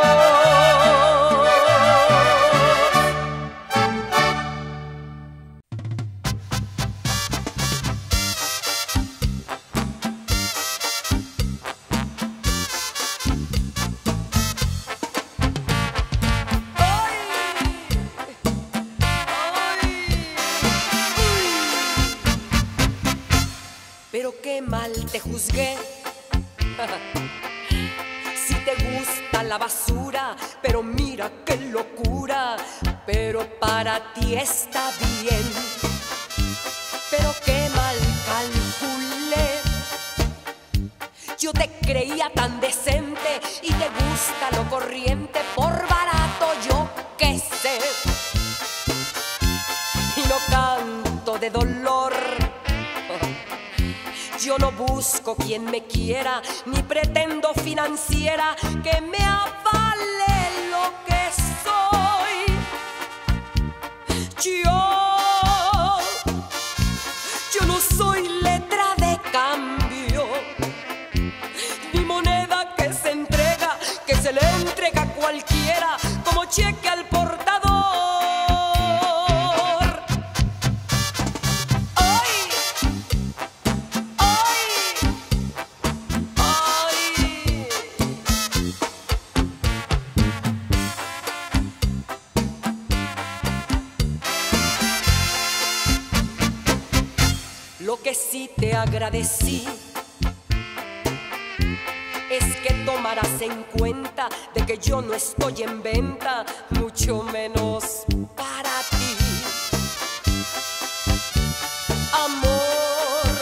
Pero qué mal te juzgué. Si te gusta la basura, pero mira qué locura. Pero para ti está bien. Pero qué mal calculé. Yo te creía tan decente y te gusta lo corriente. Por barato yo qué sé. Y no canto de dolor. Yo no busco quien me quiera, ni pretendo financiera que me avale lo que soy. Yo, yo no soy letra de cambio, ni moneda que se entrega, que se le entrega a cualquiera como cheque al portador. Lo que sí te agradecí es que tomarás en cuenta de que yo no estoy en venta, mucho menos para ti. Amor,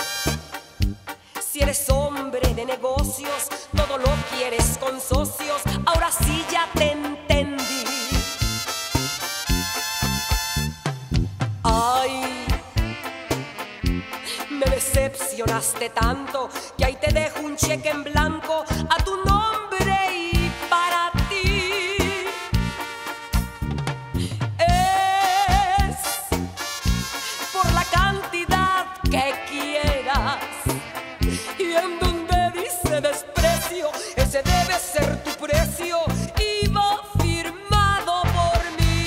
si eres hombre de negocios, todo lo quieres con socios, ahora sí ya te entendí. Ay, me decepcionaste tanto que ahí te dejo un cheque en blanco a tu nombre y para ti. Es por la cantidad que quieras y en donde dice desprecio, ese debe ser tu precio. Y va firmado por mí.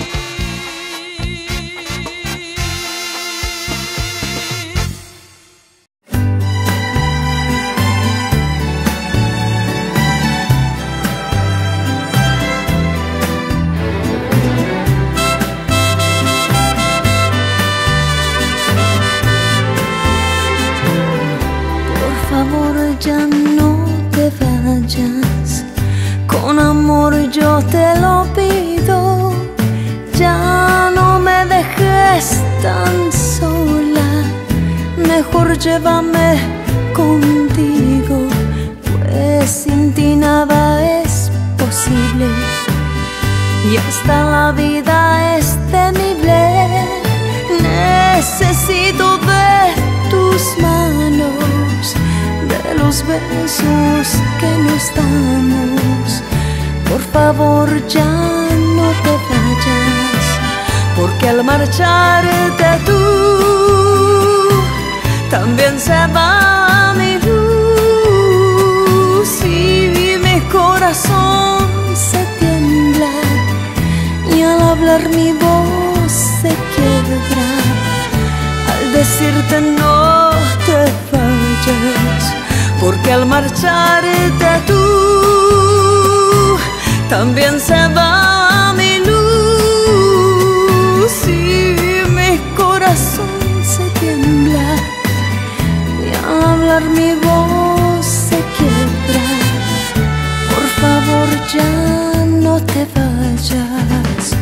Ya no te vayas, con amor yo te lo pido. Ya no me dejes tan sola, mejor llévame contigo, pues sin ti nada es posible y hasta la vida es temible. Necesito de tus manos, de los besos que nos damos. Por favor ya no te vayas, porque al marcharte tú también se va mi luz y mi corazón se tiembla y al hablar mi voz se quiebra al decirte no te vayas, porque al marcharte tú también se va mi luz y mi corazón se tiembla y al hablar mi voz se quiebra. Por favor ya no te vayas.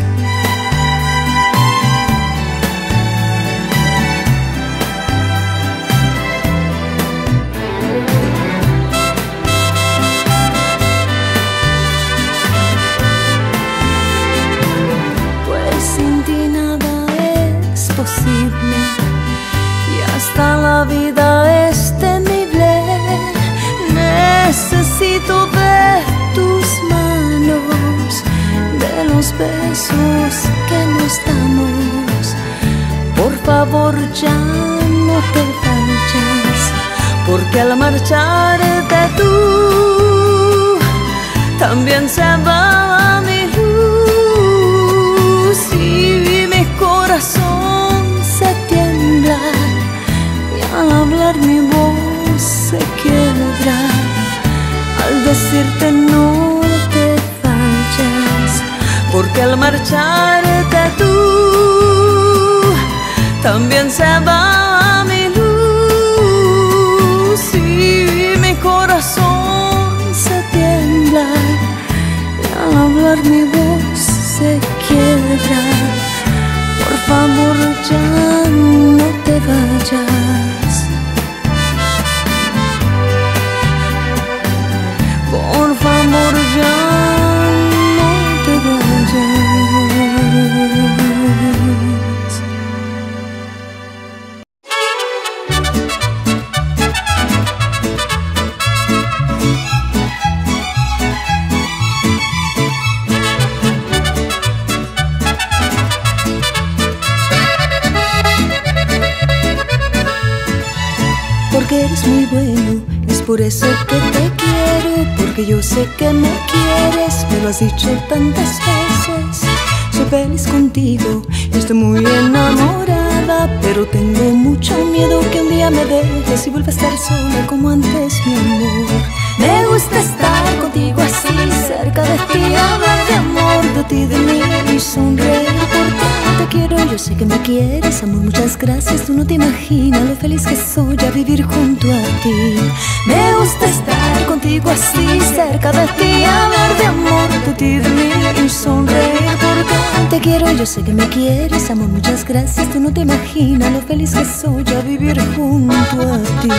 Y hasta la vida es temible. Necesito de tus manos, de los besos que nos damos. Por favor ya no te vayas, porque al marcharte tú también se va mi luz y mi corazón se tiembla y al hablar mi voz se quiebra al decirte no te vayas, porque al marcharte tú también se va mi luz y mi corazón se tiembla y al hablar mi voz se quiebra. Por favor ya no te vayas, por favor ya no te vayas. Porque eres muy bueno, es por eso que te quiero, porque yo sé que me quieres, me lo has dicho tantas veces. Soy feliz contigo, estoy muy enamorada, pero tengo mucho miedo que un día me dejes y vuelva a estar sola como antes, mi amor. Me gusta estar contigo así, cerca de ti, hablar de amor, de ti, de mí y sonreír porque te quiero. Yo sé que me quieres, amor, muchas gracias. Tú no te imaginas lo feliz que soy a vivir junto a ti. Me gusta estar contigo así, cerca de ti, hablar de amor, de ti, de mí y sonreír porque te quiero. Yo sé que me quieres, amor, muchas gracias. Tú no te imaginas lo feliz que soy a vivir junto a ti.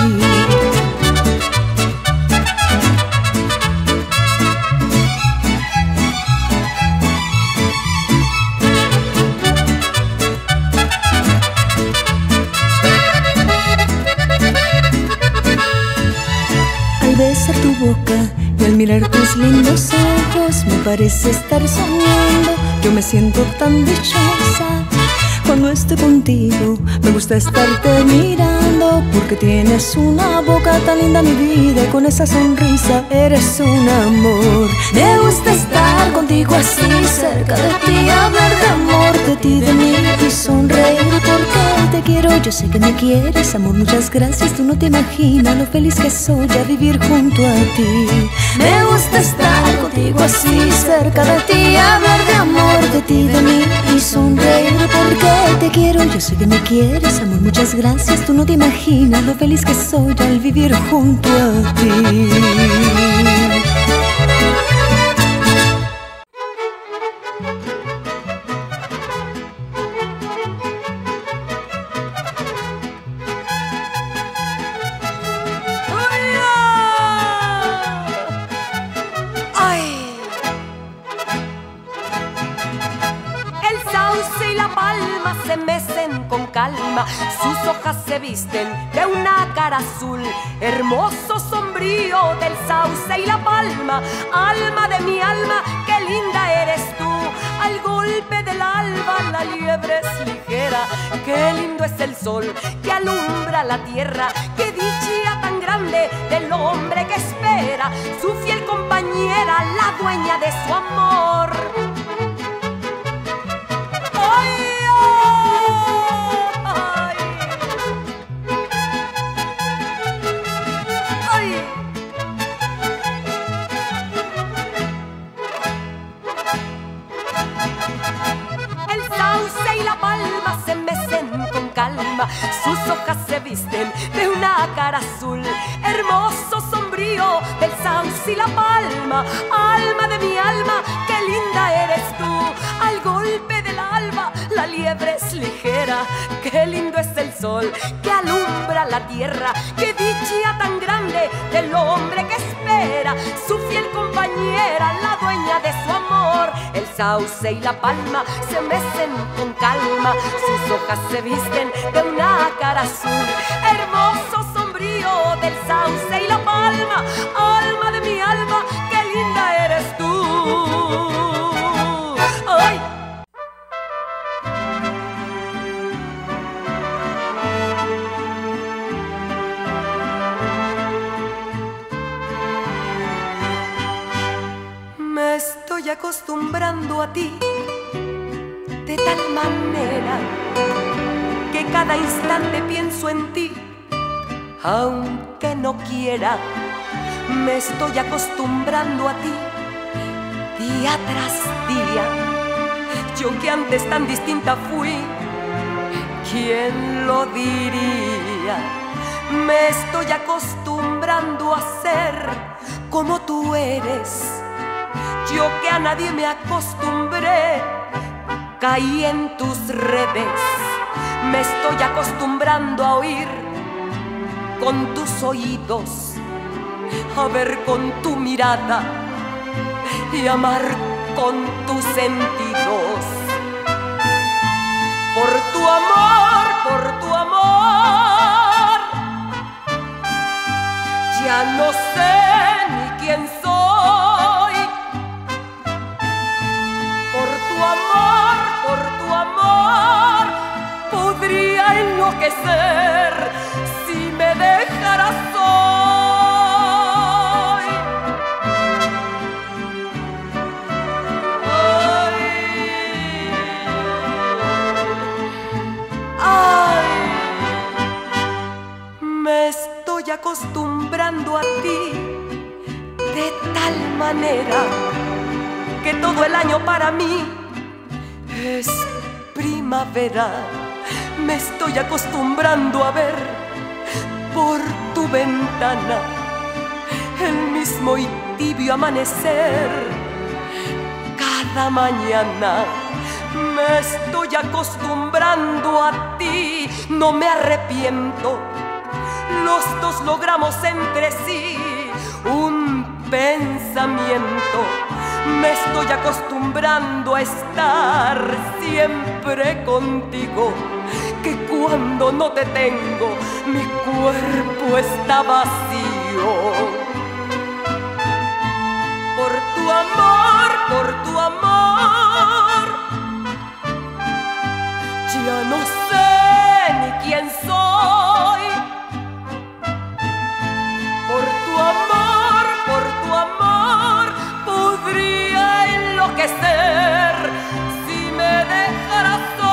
Besar tu boca y al mirar tus lindos ojos me parece estar soñando. Yo me siento tan dichosa cuando estoy contigo. Me gusta estarte mirando porque tienes una boca tan linda, mi vida, y con esa sonrisa eres un amor. Me gusta estar contigo así, cerca de ti, hablar de amor, de ti, de mí y sonreír porque te quiero. Yo sé que me quieres, amor, muchas gracias. Tú no te imaginas lo feliz que soy a vivir junto a ti. Me gusta estar contigo así, cerca de ti, hablar de amor, de ti, de mí y sonreír porque te quiero. Yo sé que me quieres, amor, muchas gracias. Tú no te imaginas lo feliz que soy al vivir junto a ti. Se mecen con calma, sus hojas se visten de una cara azul, hermoso sombrío del sauce y la palma. Alma de mi alma, qué linda eres tú. Al golpe del alba la liebre es ligera, qué lindo es el sol que alumbra la tierra. Qué dicha tan grande del hombre que espera su fiel compañera, la dueña de su amor. Sus hojas se visten de una cara azul, hermoso sombrío del sauce y la palma. Alma de mi alma, qué linda eres tú. Al golpe del alba la liebre es ligera, qué lindo es el sol que alumbra la tierra. Qué dicha tan grande del hombre que espera su fiel compañera, la dueña de su amor. El sauce y la palma se mecen con calma, sus hojas se visten de una cara azul, hermoso sombrío del sauce y la palma. Alma de mi alma, qué linda eres tú. ¡Ay! acostumbrando a ti de tal manera que cada instante pienso en ti. Aunque no quiera, me estoy acostumbrando a ti día tras día. Yo que antes tan distinta fui, ¿quién lo diría? Me estoy acostumbrando a ser como tú eres. Yo que a nadie me acostumbré, caí en tus redes. Me estoy acostumbrando a oír con tus oídos, a ver con tu mirada y amar con tus sentidos. Por tu amor, por tu amor, ya no sé ni quién soy. Por tu amor, por tu amor, podría enloquecer si me dejaras hoy. Ay, ay, me estoy acostumbrando a ti de tal manera que todo el año para mí es primavera. Me estoy acostumbrando a ver por tu ventana el mismo y tibio amanecer cada mañana. Me estoy acostumbrando a ti, no me arrepiento. Los dos logramos entre sí un pensamiento. Me estoy acostumbrando a estar siempre contigo, que cuando no te tengo mi cuerpo está vacío. Por tu amor, por tu amor, ya no sé ni quién soy. Por tu amor, por tu amor, podría enloquecer si me dejaras soy.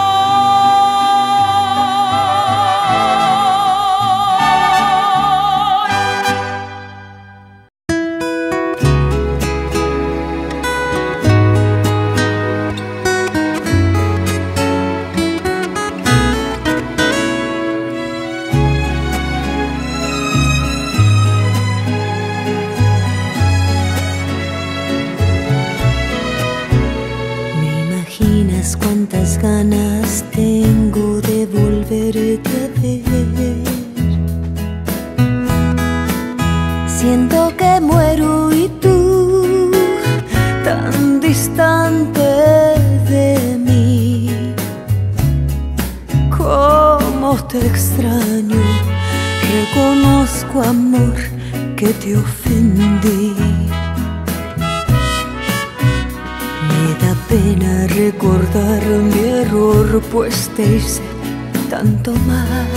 Cuántas ganas tengo de volverte a ver. Siento que muero y tú tan distante de mí. Cómo te extraño, reconozco, amor, que te ofendí. Me da pena recordar mi error, pues te hice tanto mal.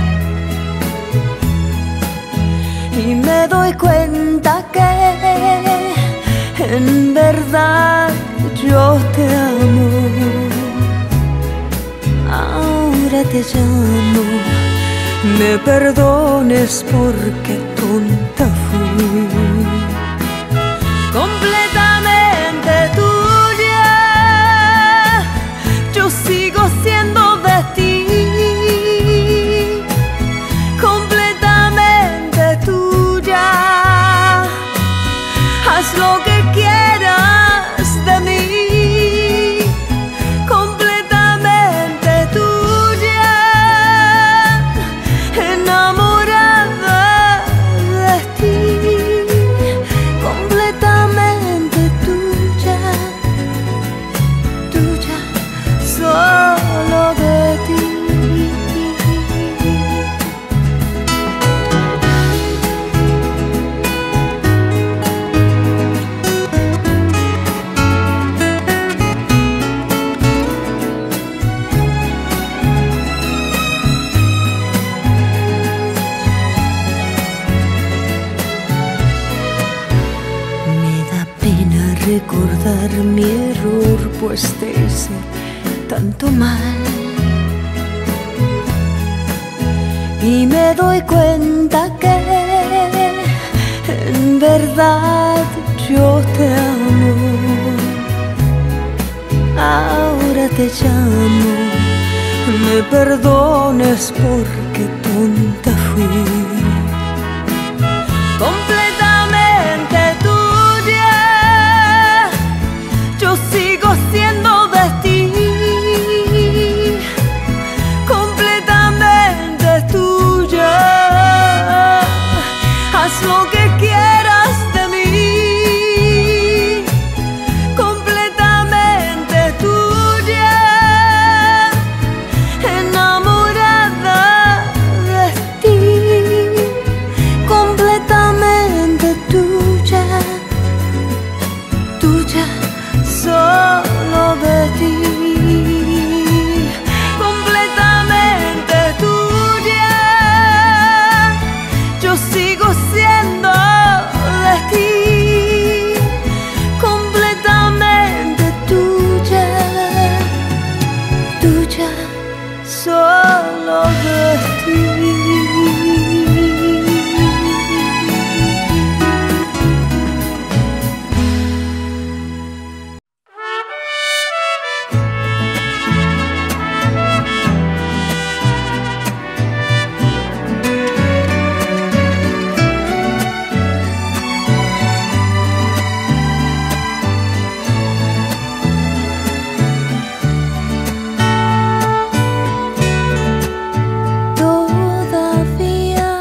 Y me doy cuenta que en verdad yo te amo. Ahora te llamo, me perdones porque tonta fui. Completamente tú. Sigo siendo de ti, completamente tuya. Haz lo que quieras de mí, completamente tuya, enamorada después te hice tanto mal. Y me doy cuenta que en verdad yo te amo. Ahora te llamo, me perdones porque tonta fui. Completamente tuya, yo sigo siendo de ti. Completamente tuya, haz lo que quieras de mí. Completamente tuya, enamorada de ti. Completamente tuya, tuya, solo de ti. Completamente tuya, yo sigo siendo de ti. Completamente tuya, tuya, solo de ti. Todavía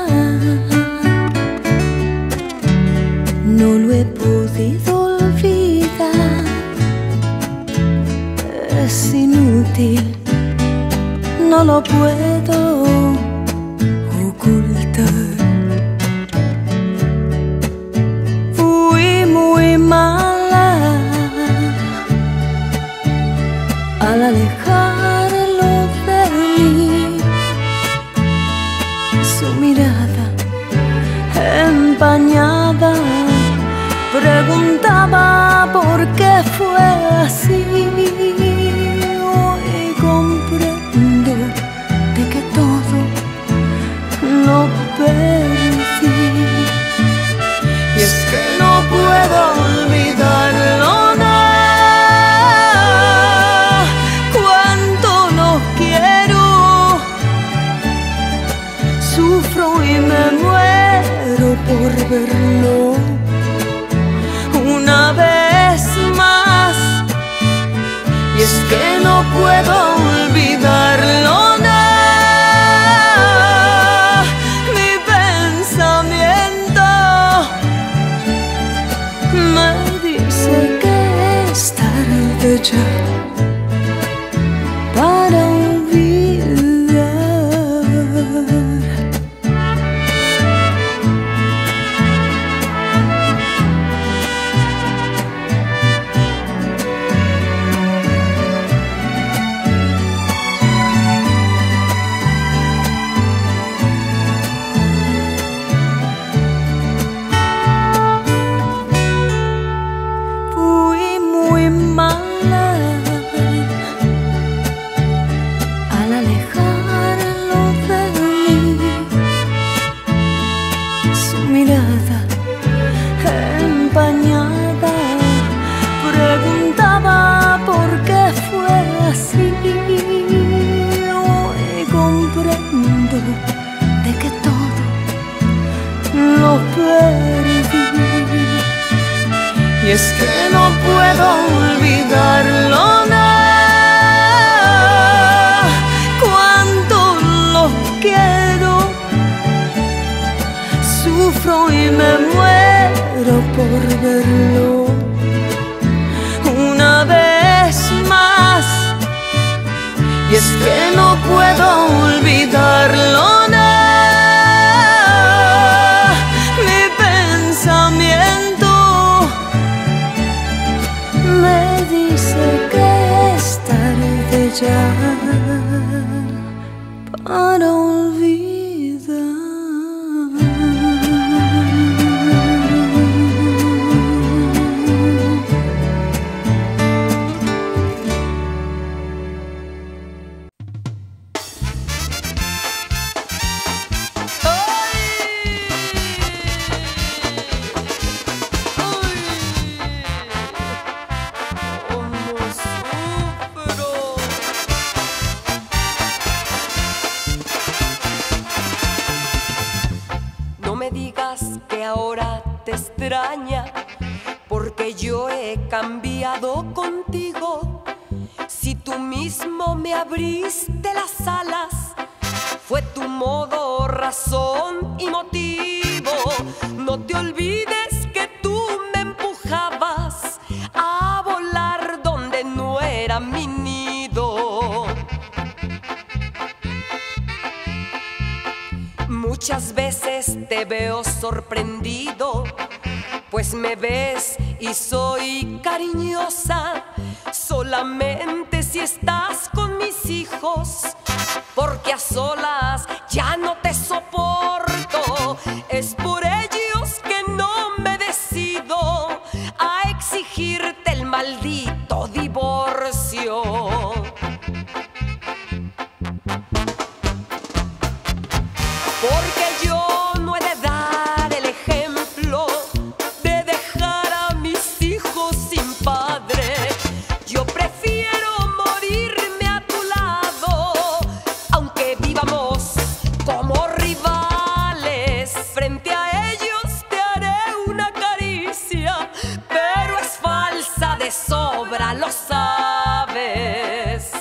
no lo he podido olvidar. Es inútil, no lo puedo ocultar. Fui muy mala al alejarlo de mí. Su mirada empañada preguntaba por qué fue así. Hoy comprendo de que todo lo perdí. Y es que no puedo olvidarlo, no. Cuánto lo quiero, sufro y me muero por verlo una vez más. Y es que no puedo olvidarlo, no. Mi pensamiento me dice que es tarde ya para olvidar. Fui muy mala al alejarlo de mí. Su mirada empañada preguntaba por qué fue así. Hoy comprendo de que todo lo perdí. Y es que no puedo olvidarlo, no. Cuánto lo quiero, sufro y me muero por verlo una vez más. Y es que no puedo olvidarlo, no. Mi pensamiento me dice que es tarde ya para olvidar. mismo me abriste las alas. Fue tu modo, razón y motivo. No te olvides que tú me empujabas a volar donde no era mi nido. Muchas veces te veo sorprendido, pues me ves y soy cariñosa solamente si estás con mis hijos, porque a solas ya no te soporto. Es por ellos que no me decido a exigirte el maldito divorcio. Porque yo no he de dar el ejemplo de dejar a mis hijos sin padre. Yo prefiero morirme a tu lado, aunque vivamos como rivales. Frente a ellos te haré una caricia, pero es falsa de sobra, lo sabes.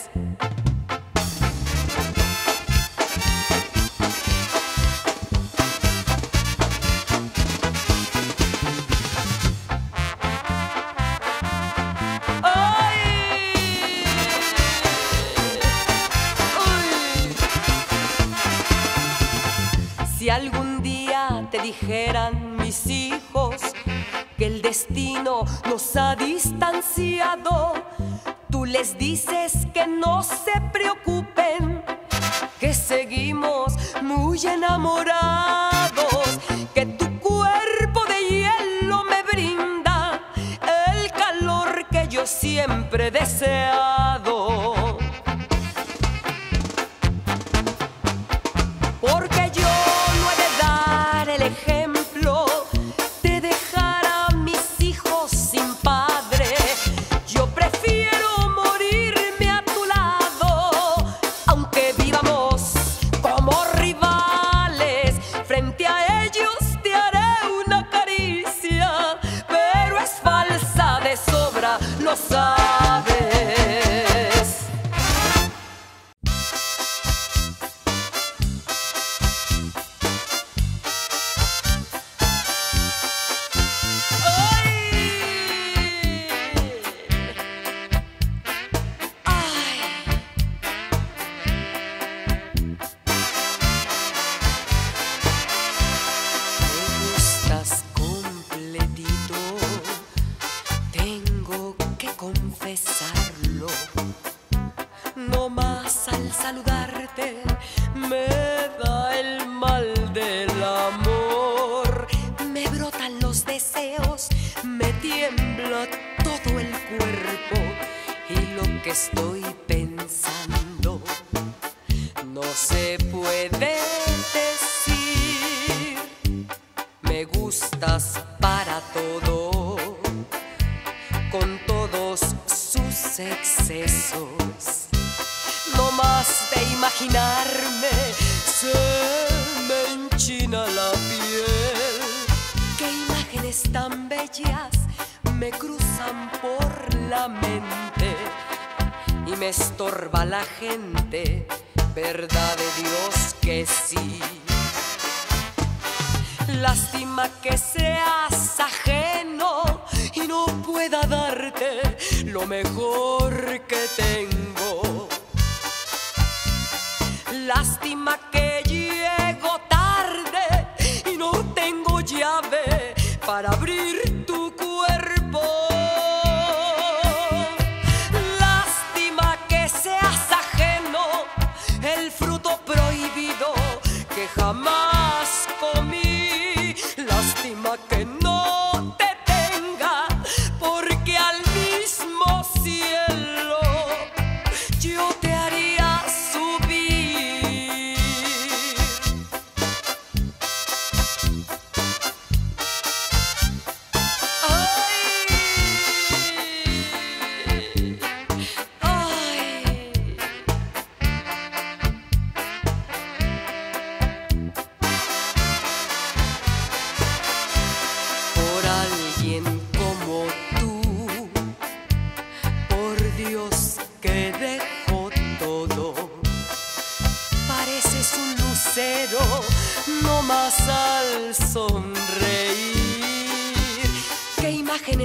Si algún día te dijeran mis hijos que el destino nos ha distanciado, tú les dices que no se preocupen, que seguimos muy enamorados, que tu cuerpo de hielo me brinda el calor que yo siempre he deseado. Porque yo el ejemplo de dejar a mis hijos sin padre. Yo prefiero morirme a tu lado, aunque vivamos como rivales. Frente a ellos te haré una caricia, pero es falsa de sobra, lo sabes. No más al saludarte me da el mal del amor. Me brotan los deseos, me tiembla todo el cuerpo, y lo que estoy pensando no se puede decir. Me gustas para todo, con todos sus excesos. No más de imaginarme se me enchina la piel. Qué imágenes tan bellas me cruzan por la mente, y me estorba la gente, verdad de Dios que sí. Lástima que seas ajeno y no pueda darte lo mejor que tengo. Lástima que llego tarde y no tengo llave para abrir tu cuerpo. Lástima que seas ajeno, el fruto prohibido que jamás comí. Lástima que no te tenga, porque al mismo cielo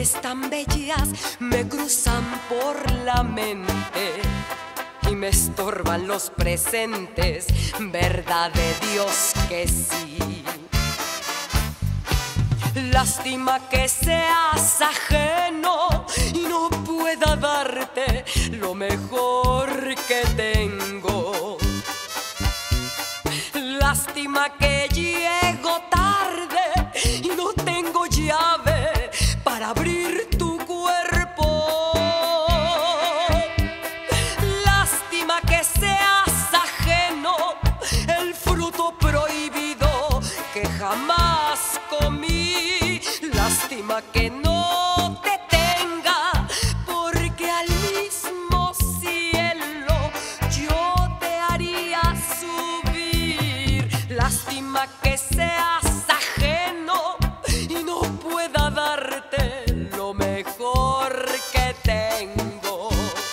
mujeres tan bellas me cruzan por la mente y me estorban los presentes, verdad de Dios que sí. Lástima que seas ajeno y no pueda darte lo mejor que tengo. Lástima que llego tarde y no tengo llave para abrir tu cuerpo. Lástima que seas ajeno, el fruto prohibido que jamás comí. Lástima que no te tenga, porque al mismo cielo yo te haría subir. Lástima que seas ajeno y no pueda darte lo mejor que tengo.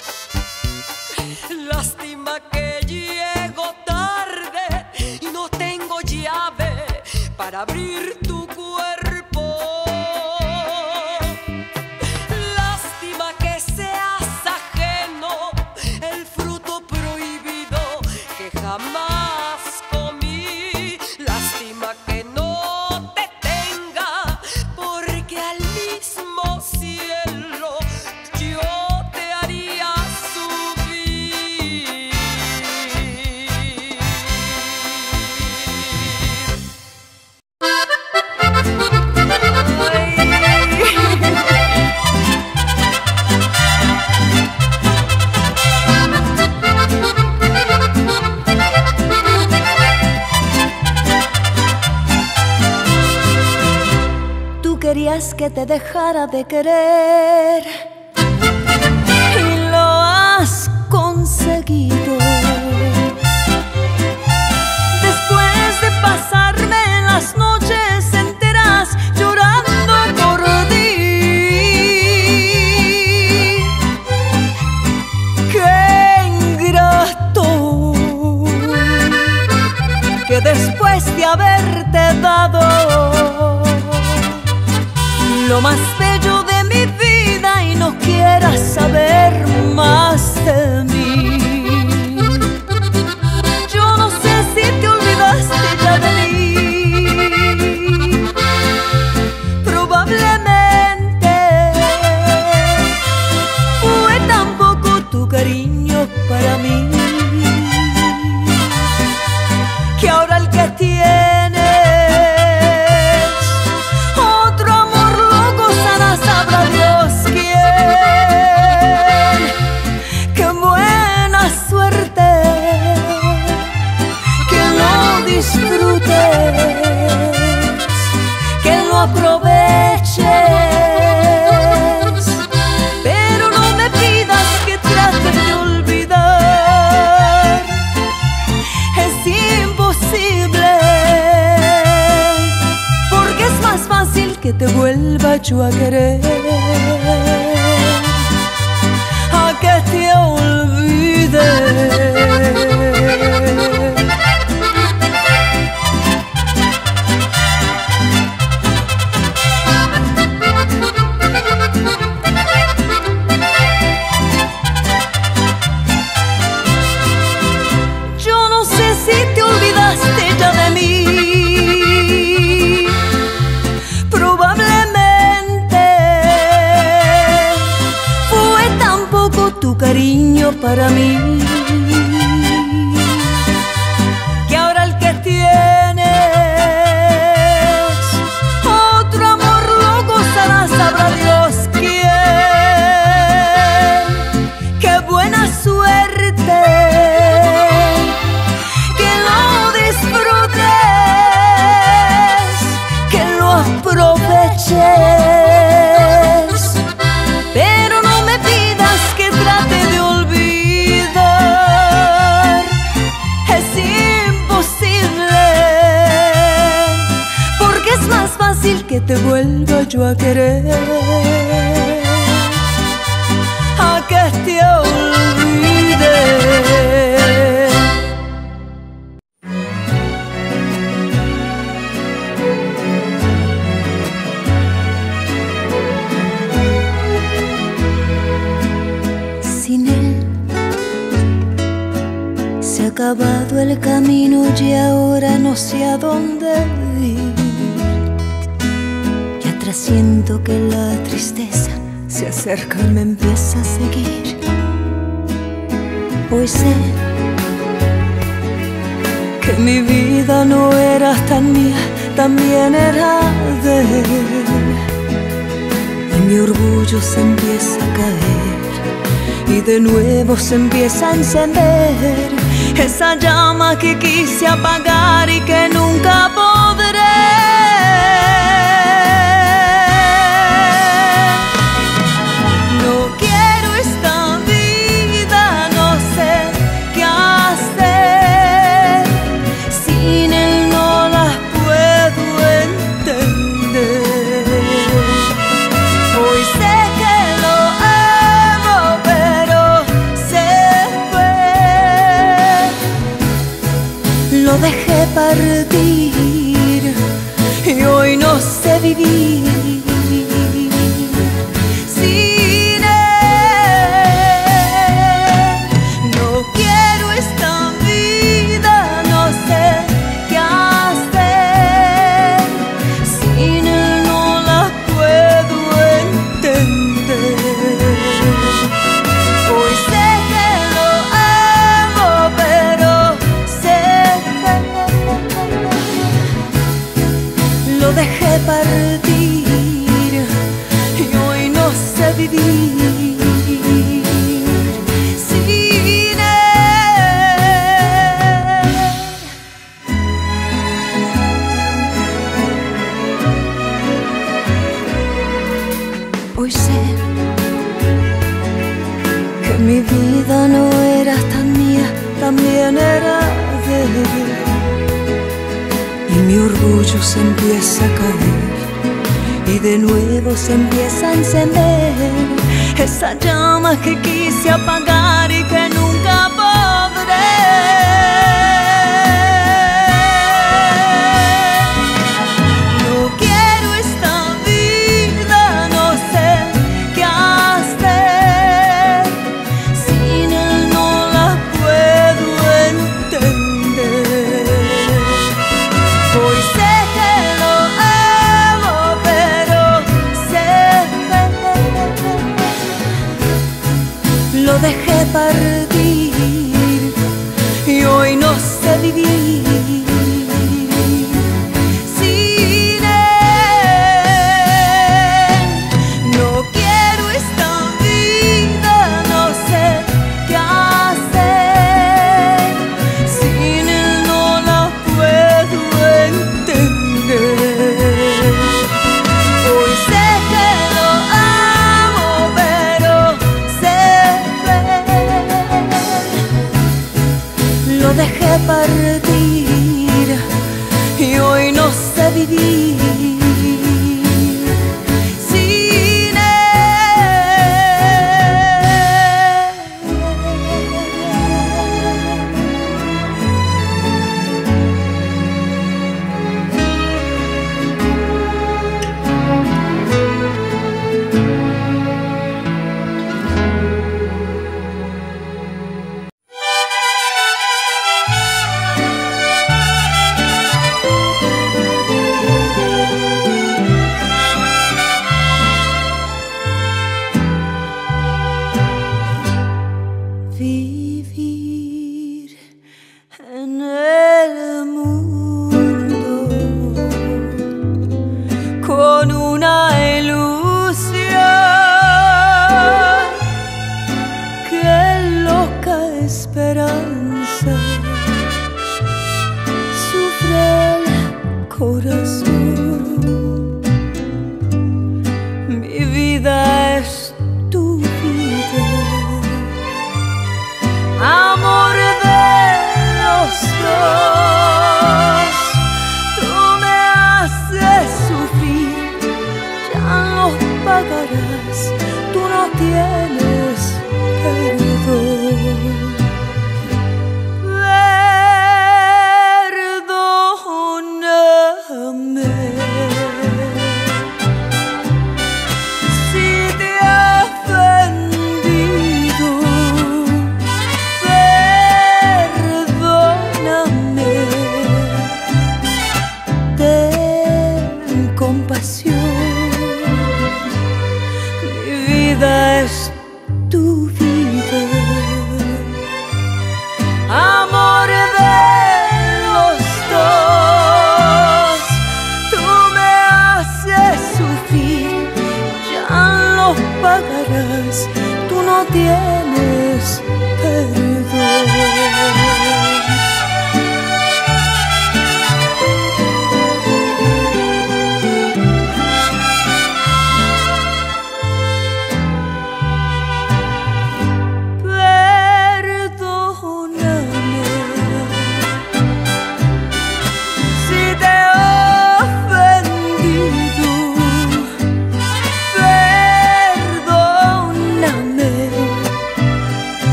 Lástima que llego tarde y no tengo llave para abrir tu cuerpo. Lástima que seas ajeno, el fruto prohibido que jamás comí. Lástima que no te tenga, porque al mismo cielo yo te haría subir. Tú querías que te dejara de querer y lo has conseguido. Después de pasarme las noches enteras llorando por ti, qué ingrato que después de haberte dado lo más bello de mi vida y no quieras saber más de mí. Yo no sé si te olvidaste ya de mí. Probablemente fue tan poco tu cariño para mí, que ahora el que tienes otro amor loco sabrá Dios quién. Qué buena suerte que lo disfrutes, que lo aproveches, pero no me pidas que trate de olvidar. Es imposible, porque es más fácil que te vuelva yo a querer a que te olvide. Yo no sé si te olvidaste ya de mí. Probablemente fue tan poco tu cariño para mí, que ahora el que tienes otro amor loco sabrá Dios quién. Qué buena suerte que lo disfrutes, que lo aproveches, pero no me pidas que trate de olvidar. Es imposible, porque es más fácil que te vuelva yo a querer a que te olvide. acabado el camino y ahora no sé a dónde ir. Y atrás siento que la tristeza se acerca y me empieza a seguir. Hoy sé que mi vida no era tan mía, también era de él. Y mi orgullo se empieza a caer y de nuevo se empieza a encender esa llama que quise apagar y que nunca podré. No quiero esta vida, no sé qué hacer. Sin él no la puedo entender. Hoy sé que lo amo, pero se fue. Lo dejé partir y hoy no sé vivir sin él. No quiero esta vida, no sé qué hacer. Sin él no la puedo entender. Hoy sé que lo amo, pero sé lo dejé partir y hoy no sé vivir sin él. Hoy sé que mi vida no era tan mía, también era de él. Y mi orgullo se empieza a caer y de nuevo se empieza a encender esa llama que quise apagar y que nunca podré. No quiero esta vida, no sé qué hacer. Sin él no la puedo entender. Hoy sé que lo amo, pero sé lo dejé partir y hoy no sé vivir sin él. No quiero esta vida, no sé qué hacer. Sin él no la puedo entender. Hoy sé que lo amo, pero sé lo dejé partir y hoy no sé vivir sin él. Vivir en el mundo con una ilusión, que loca esperanza sufre el corazón. Mi vida es tu vida, amor de los dos. Tú me haces sufrir, ya lo pagarás, tú no tienes perdón. Perdóname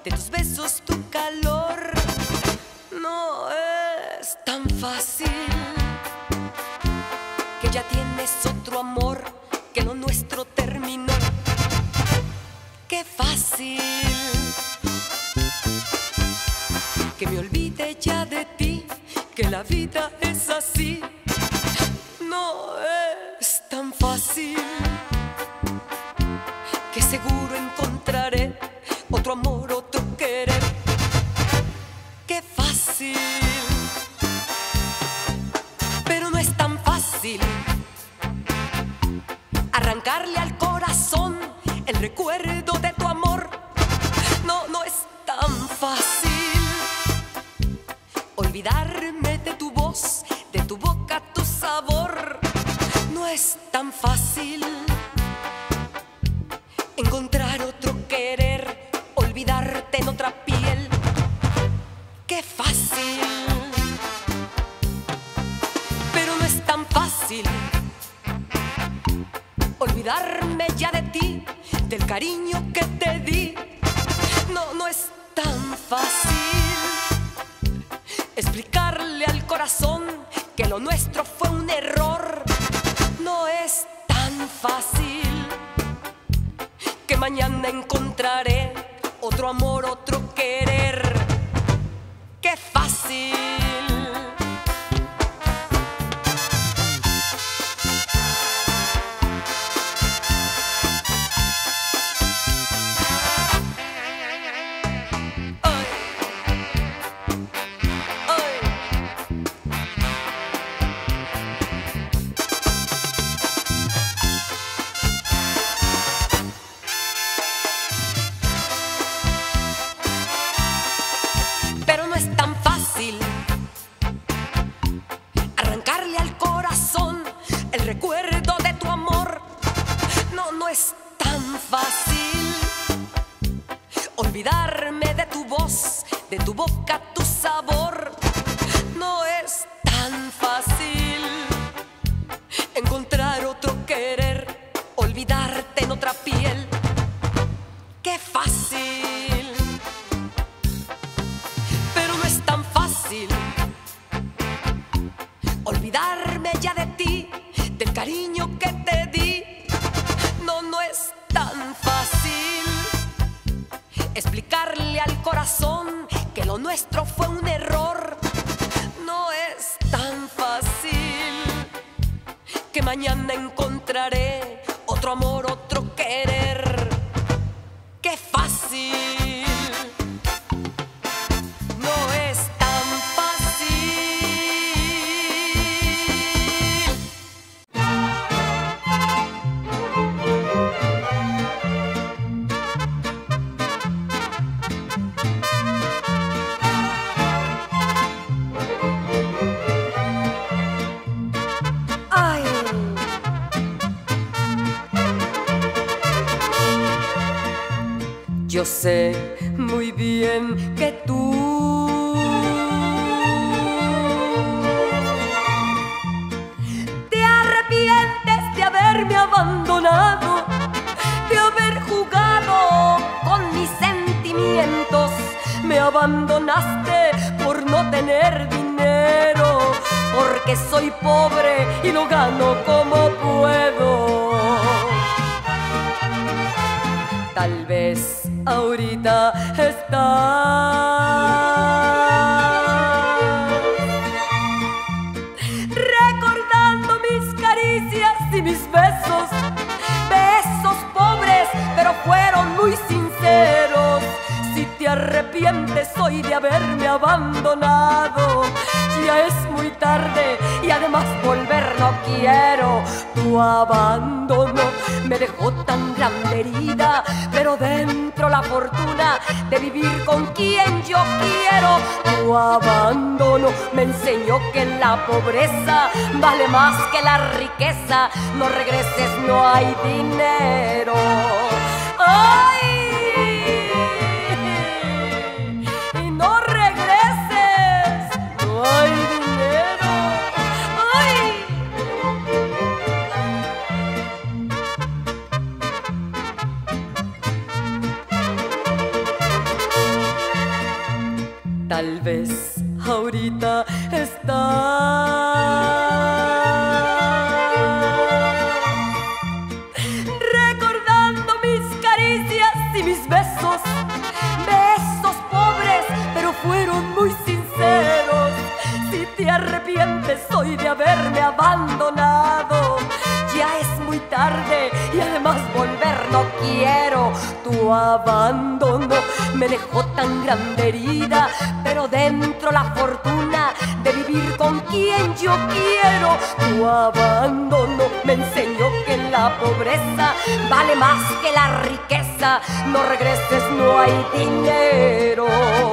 de tus besos, tu calor. No es tan fácil, que ya tienes otro amor, que lo nuestro terminó. Qué fácil que me olvide ya de ti, que la vida es así. No es tan fácil, que seguro encontraré otro amor, otro querer. Qué fácil, pero no es tan fácil arrancarle al corazón el recuerdo de tu amor. No, no es tan fácil olvidarme de tu voz, de tu boca, tu sabor. No es tan fácil encontrar otro querer, olvidarte en otra piel. Qué fácil, pero no es tan fácil olvidarme ya de ti, del cariño que te di. No, no es tan fácil explicarle al corazón que lo nuestro fue un error. No es tan fácil que mañana encontraré otro amor, otro querer. ¡Qué fácil! Pero no es tan fácil arrancarle al corazón el recuerdo de tu amor. No, no es tan fácil olvidarme de tu voz, de tu boca, tu sabor. No es tan fácil encontrar otro querer, olvidarte en otra piel. ¡Qué fácil! Pero no es tan fácil olvidarme ya de ti, del cariño que te di. No, no es tan fácil explicarle al corazón que lo nuestro fue un error. No es tan fácil que mañana encontraré otro amor, otro querer. ¡Qué fácil! No es tan fácil. Ay. Yo sé muy bien que tú te arrepientes de haberme abandonado, de haber jugado con mis sentimientos. Me abandonaste por no tener dinero, porque soy pobre y lo gano como puedo. Tal vez ahorita estás recordando mis caricias y mis besos, besos pobres pero fueron muy sinceros. Si te arrepientes hoy de haberme abandonado, ya es muy tarde y además volver no quiero. Tu abandono me dejó tan grande herida, pero dentro la fortuna de vivir con quien yo quiero. Tu abandono me enseñó que la pobreza vale más que la riqueza. No regreses, no hay dinero. ¡Ay! Y no regreses, no hay dinero. ¡Ay! ves, ahorita está recordando mis caricias y mis besos, besos pobres, pero fueron muy sinceros. Si te arrepientes hoy de haberme abandonado, ya es muy tarde y además volver no quiero. Tu abandono me dejó tan grande herida, pero dentro la fortuna de vivir con quien yo quiero. Tu abandono me enseñó que la pobreza vale más que la riqueza. No regreses, no hay dinero.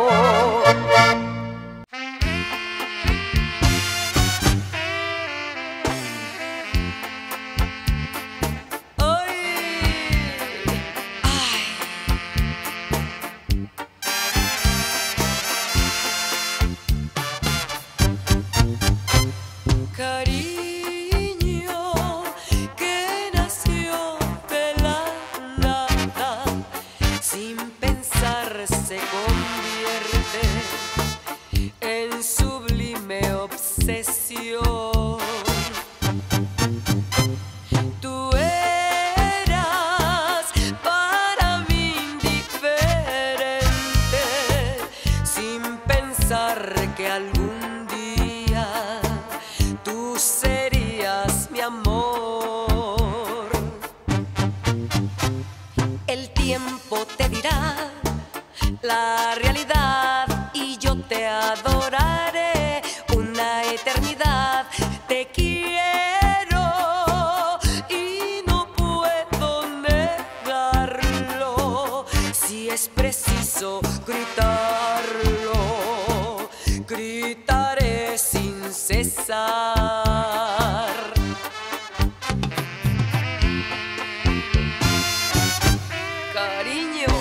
Tú eras para mí indiferente, sin pensar que algún día tú serías mi amor. El tiempo te dirá la realidad y yo te adoraré una eternidad. Te quiero y no puedo negarlo. Si es preciso gritarlo, gritaré sin cesar. Cariño,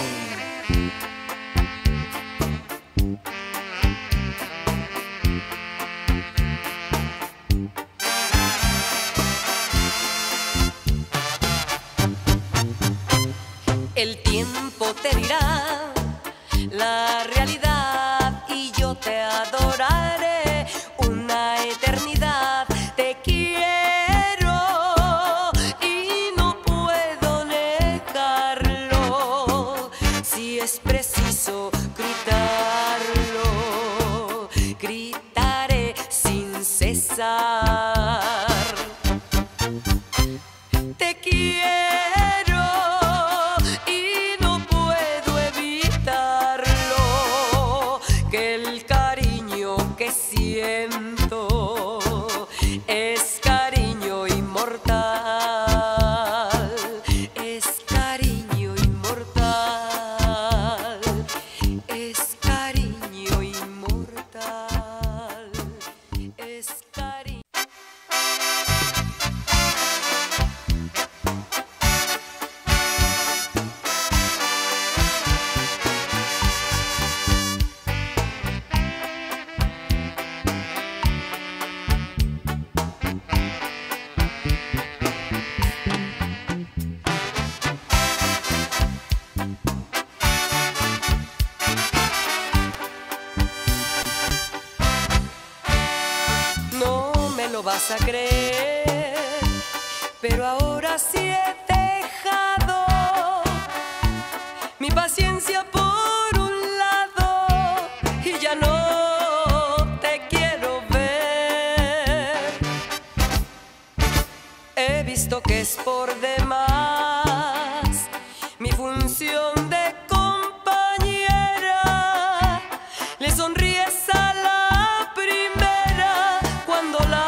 el tiempo te dirá la realidad y yo te adoraré una eternidad. Te quiero y no puedo negarlo. Si es preciso gritarlo, gritaré sin cesar. Te quiero y no puedo evitarlo, que el cariño que siento es cariño inmortal, es cariño inmortal, es cariño inmortal, es cariño. No vas a creer, pero ahora sí he dejado mi paciencia por un lado y ya no te quiero ver. He visto que es por demás mi función de compañera. Le sonríes a la primera cuando la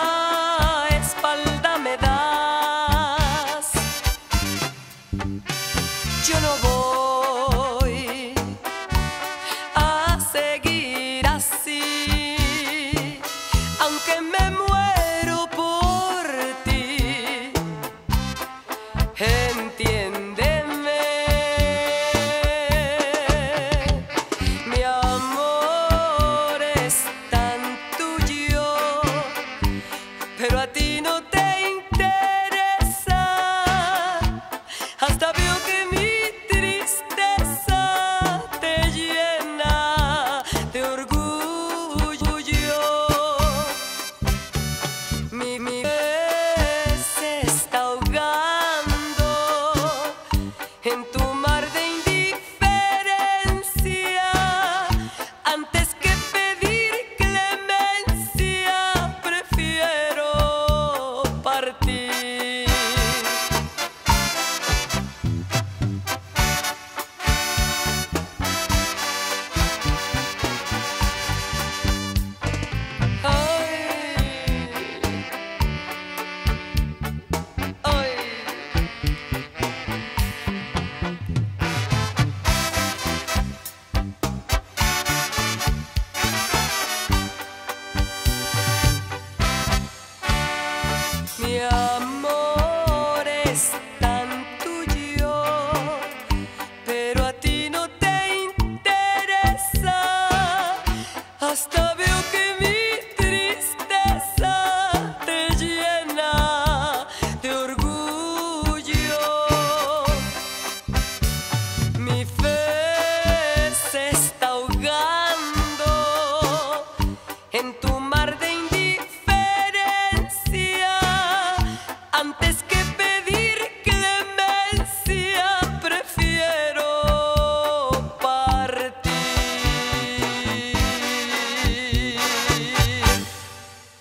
yo no voy a seguir así, aunque me muero por ti. Entiéndeme, mi amor es tan tuyo, pero a ti no te interesa. Hasta veo que mi tristeza te llena de orgullo. es tan tuyo, pero a ti no te interesa. Hasta veo que mi tristeza te llena de orgullo. Mi fe se está ahogando en tu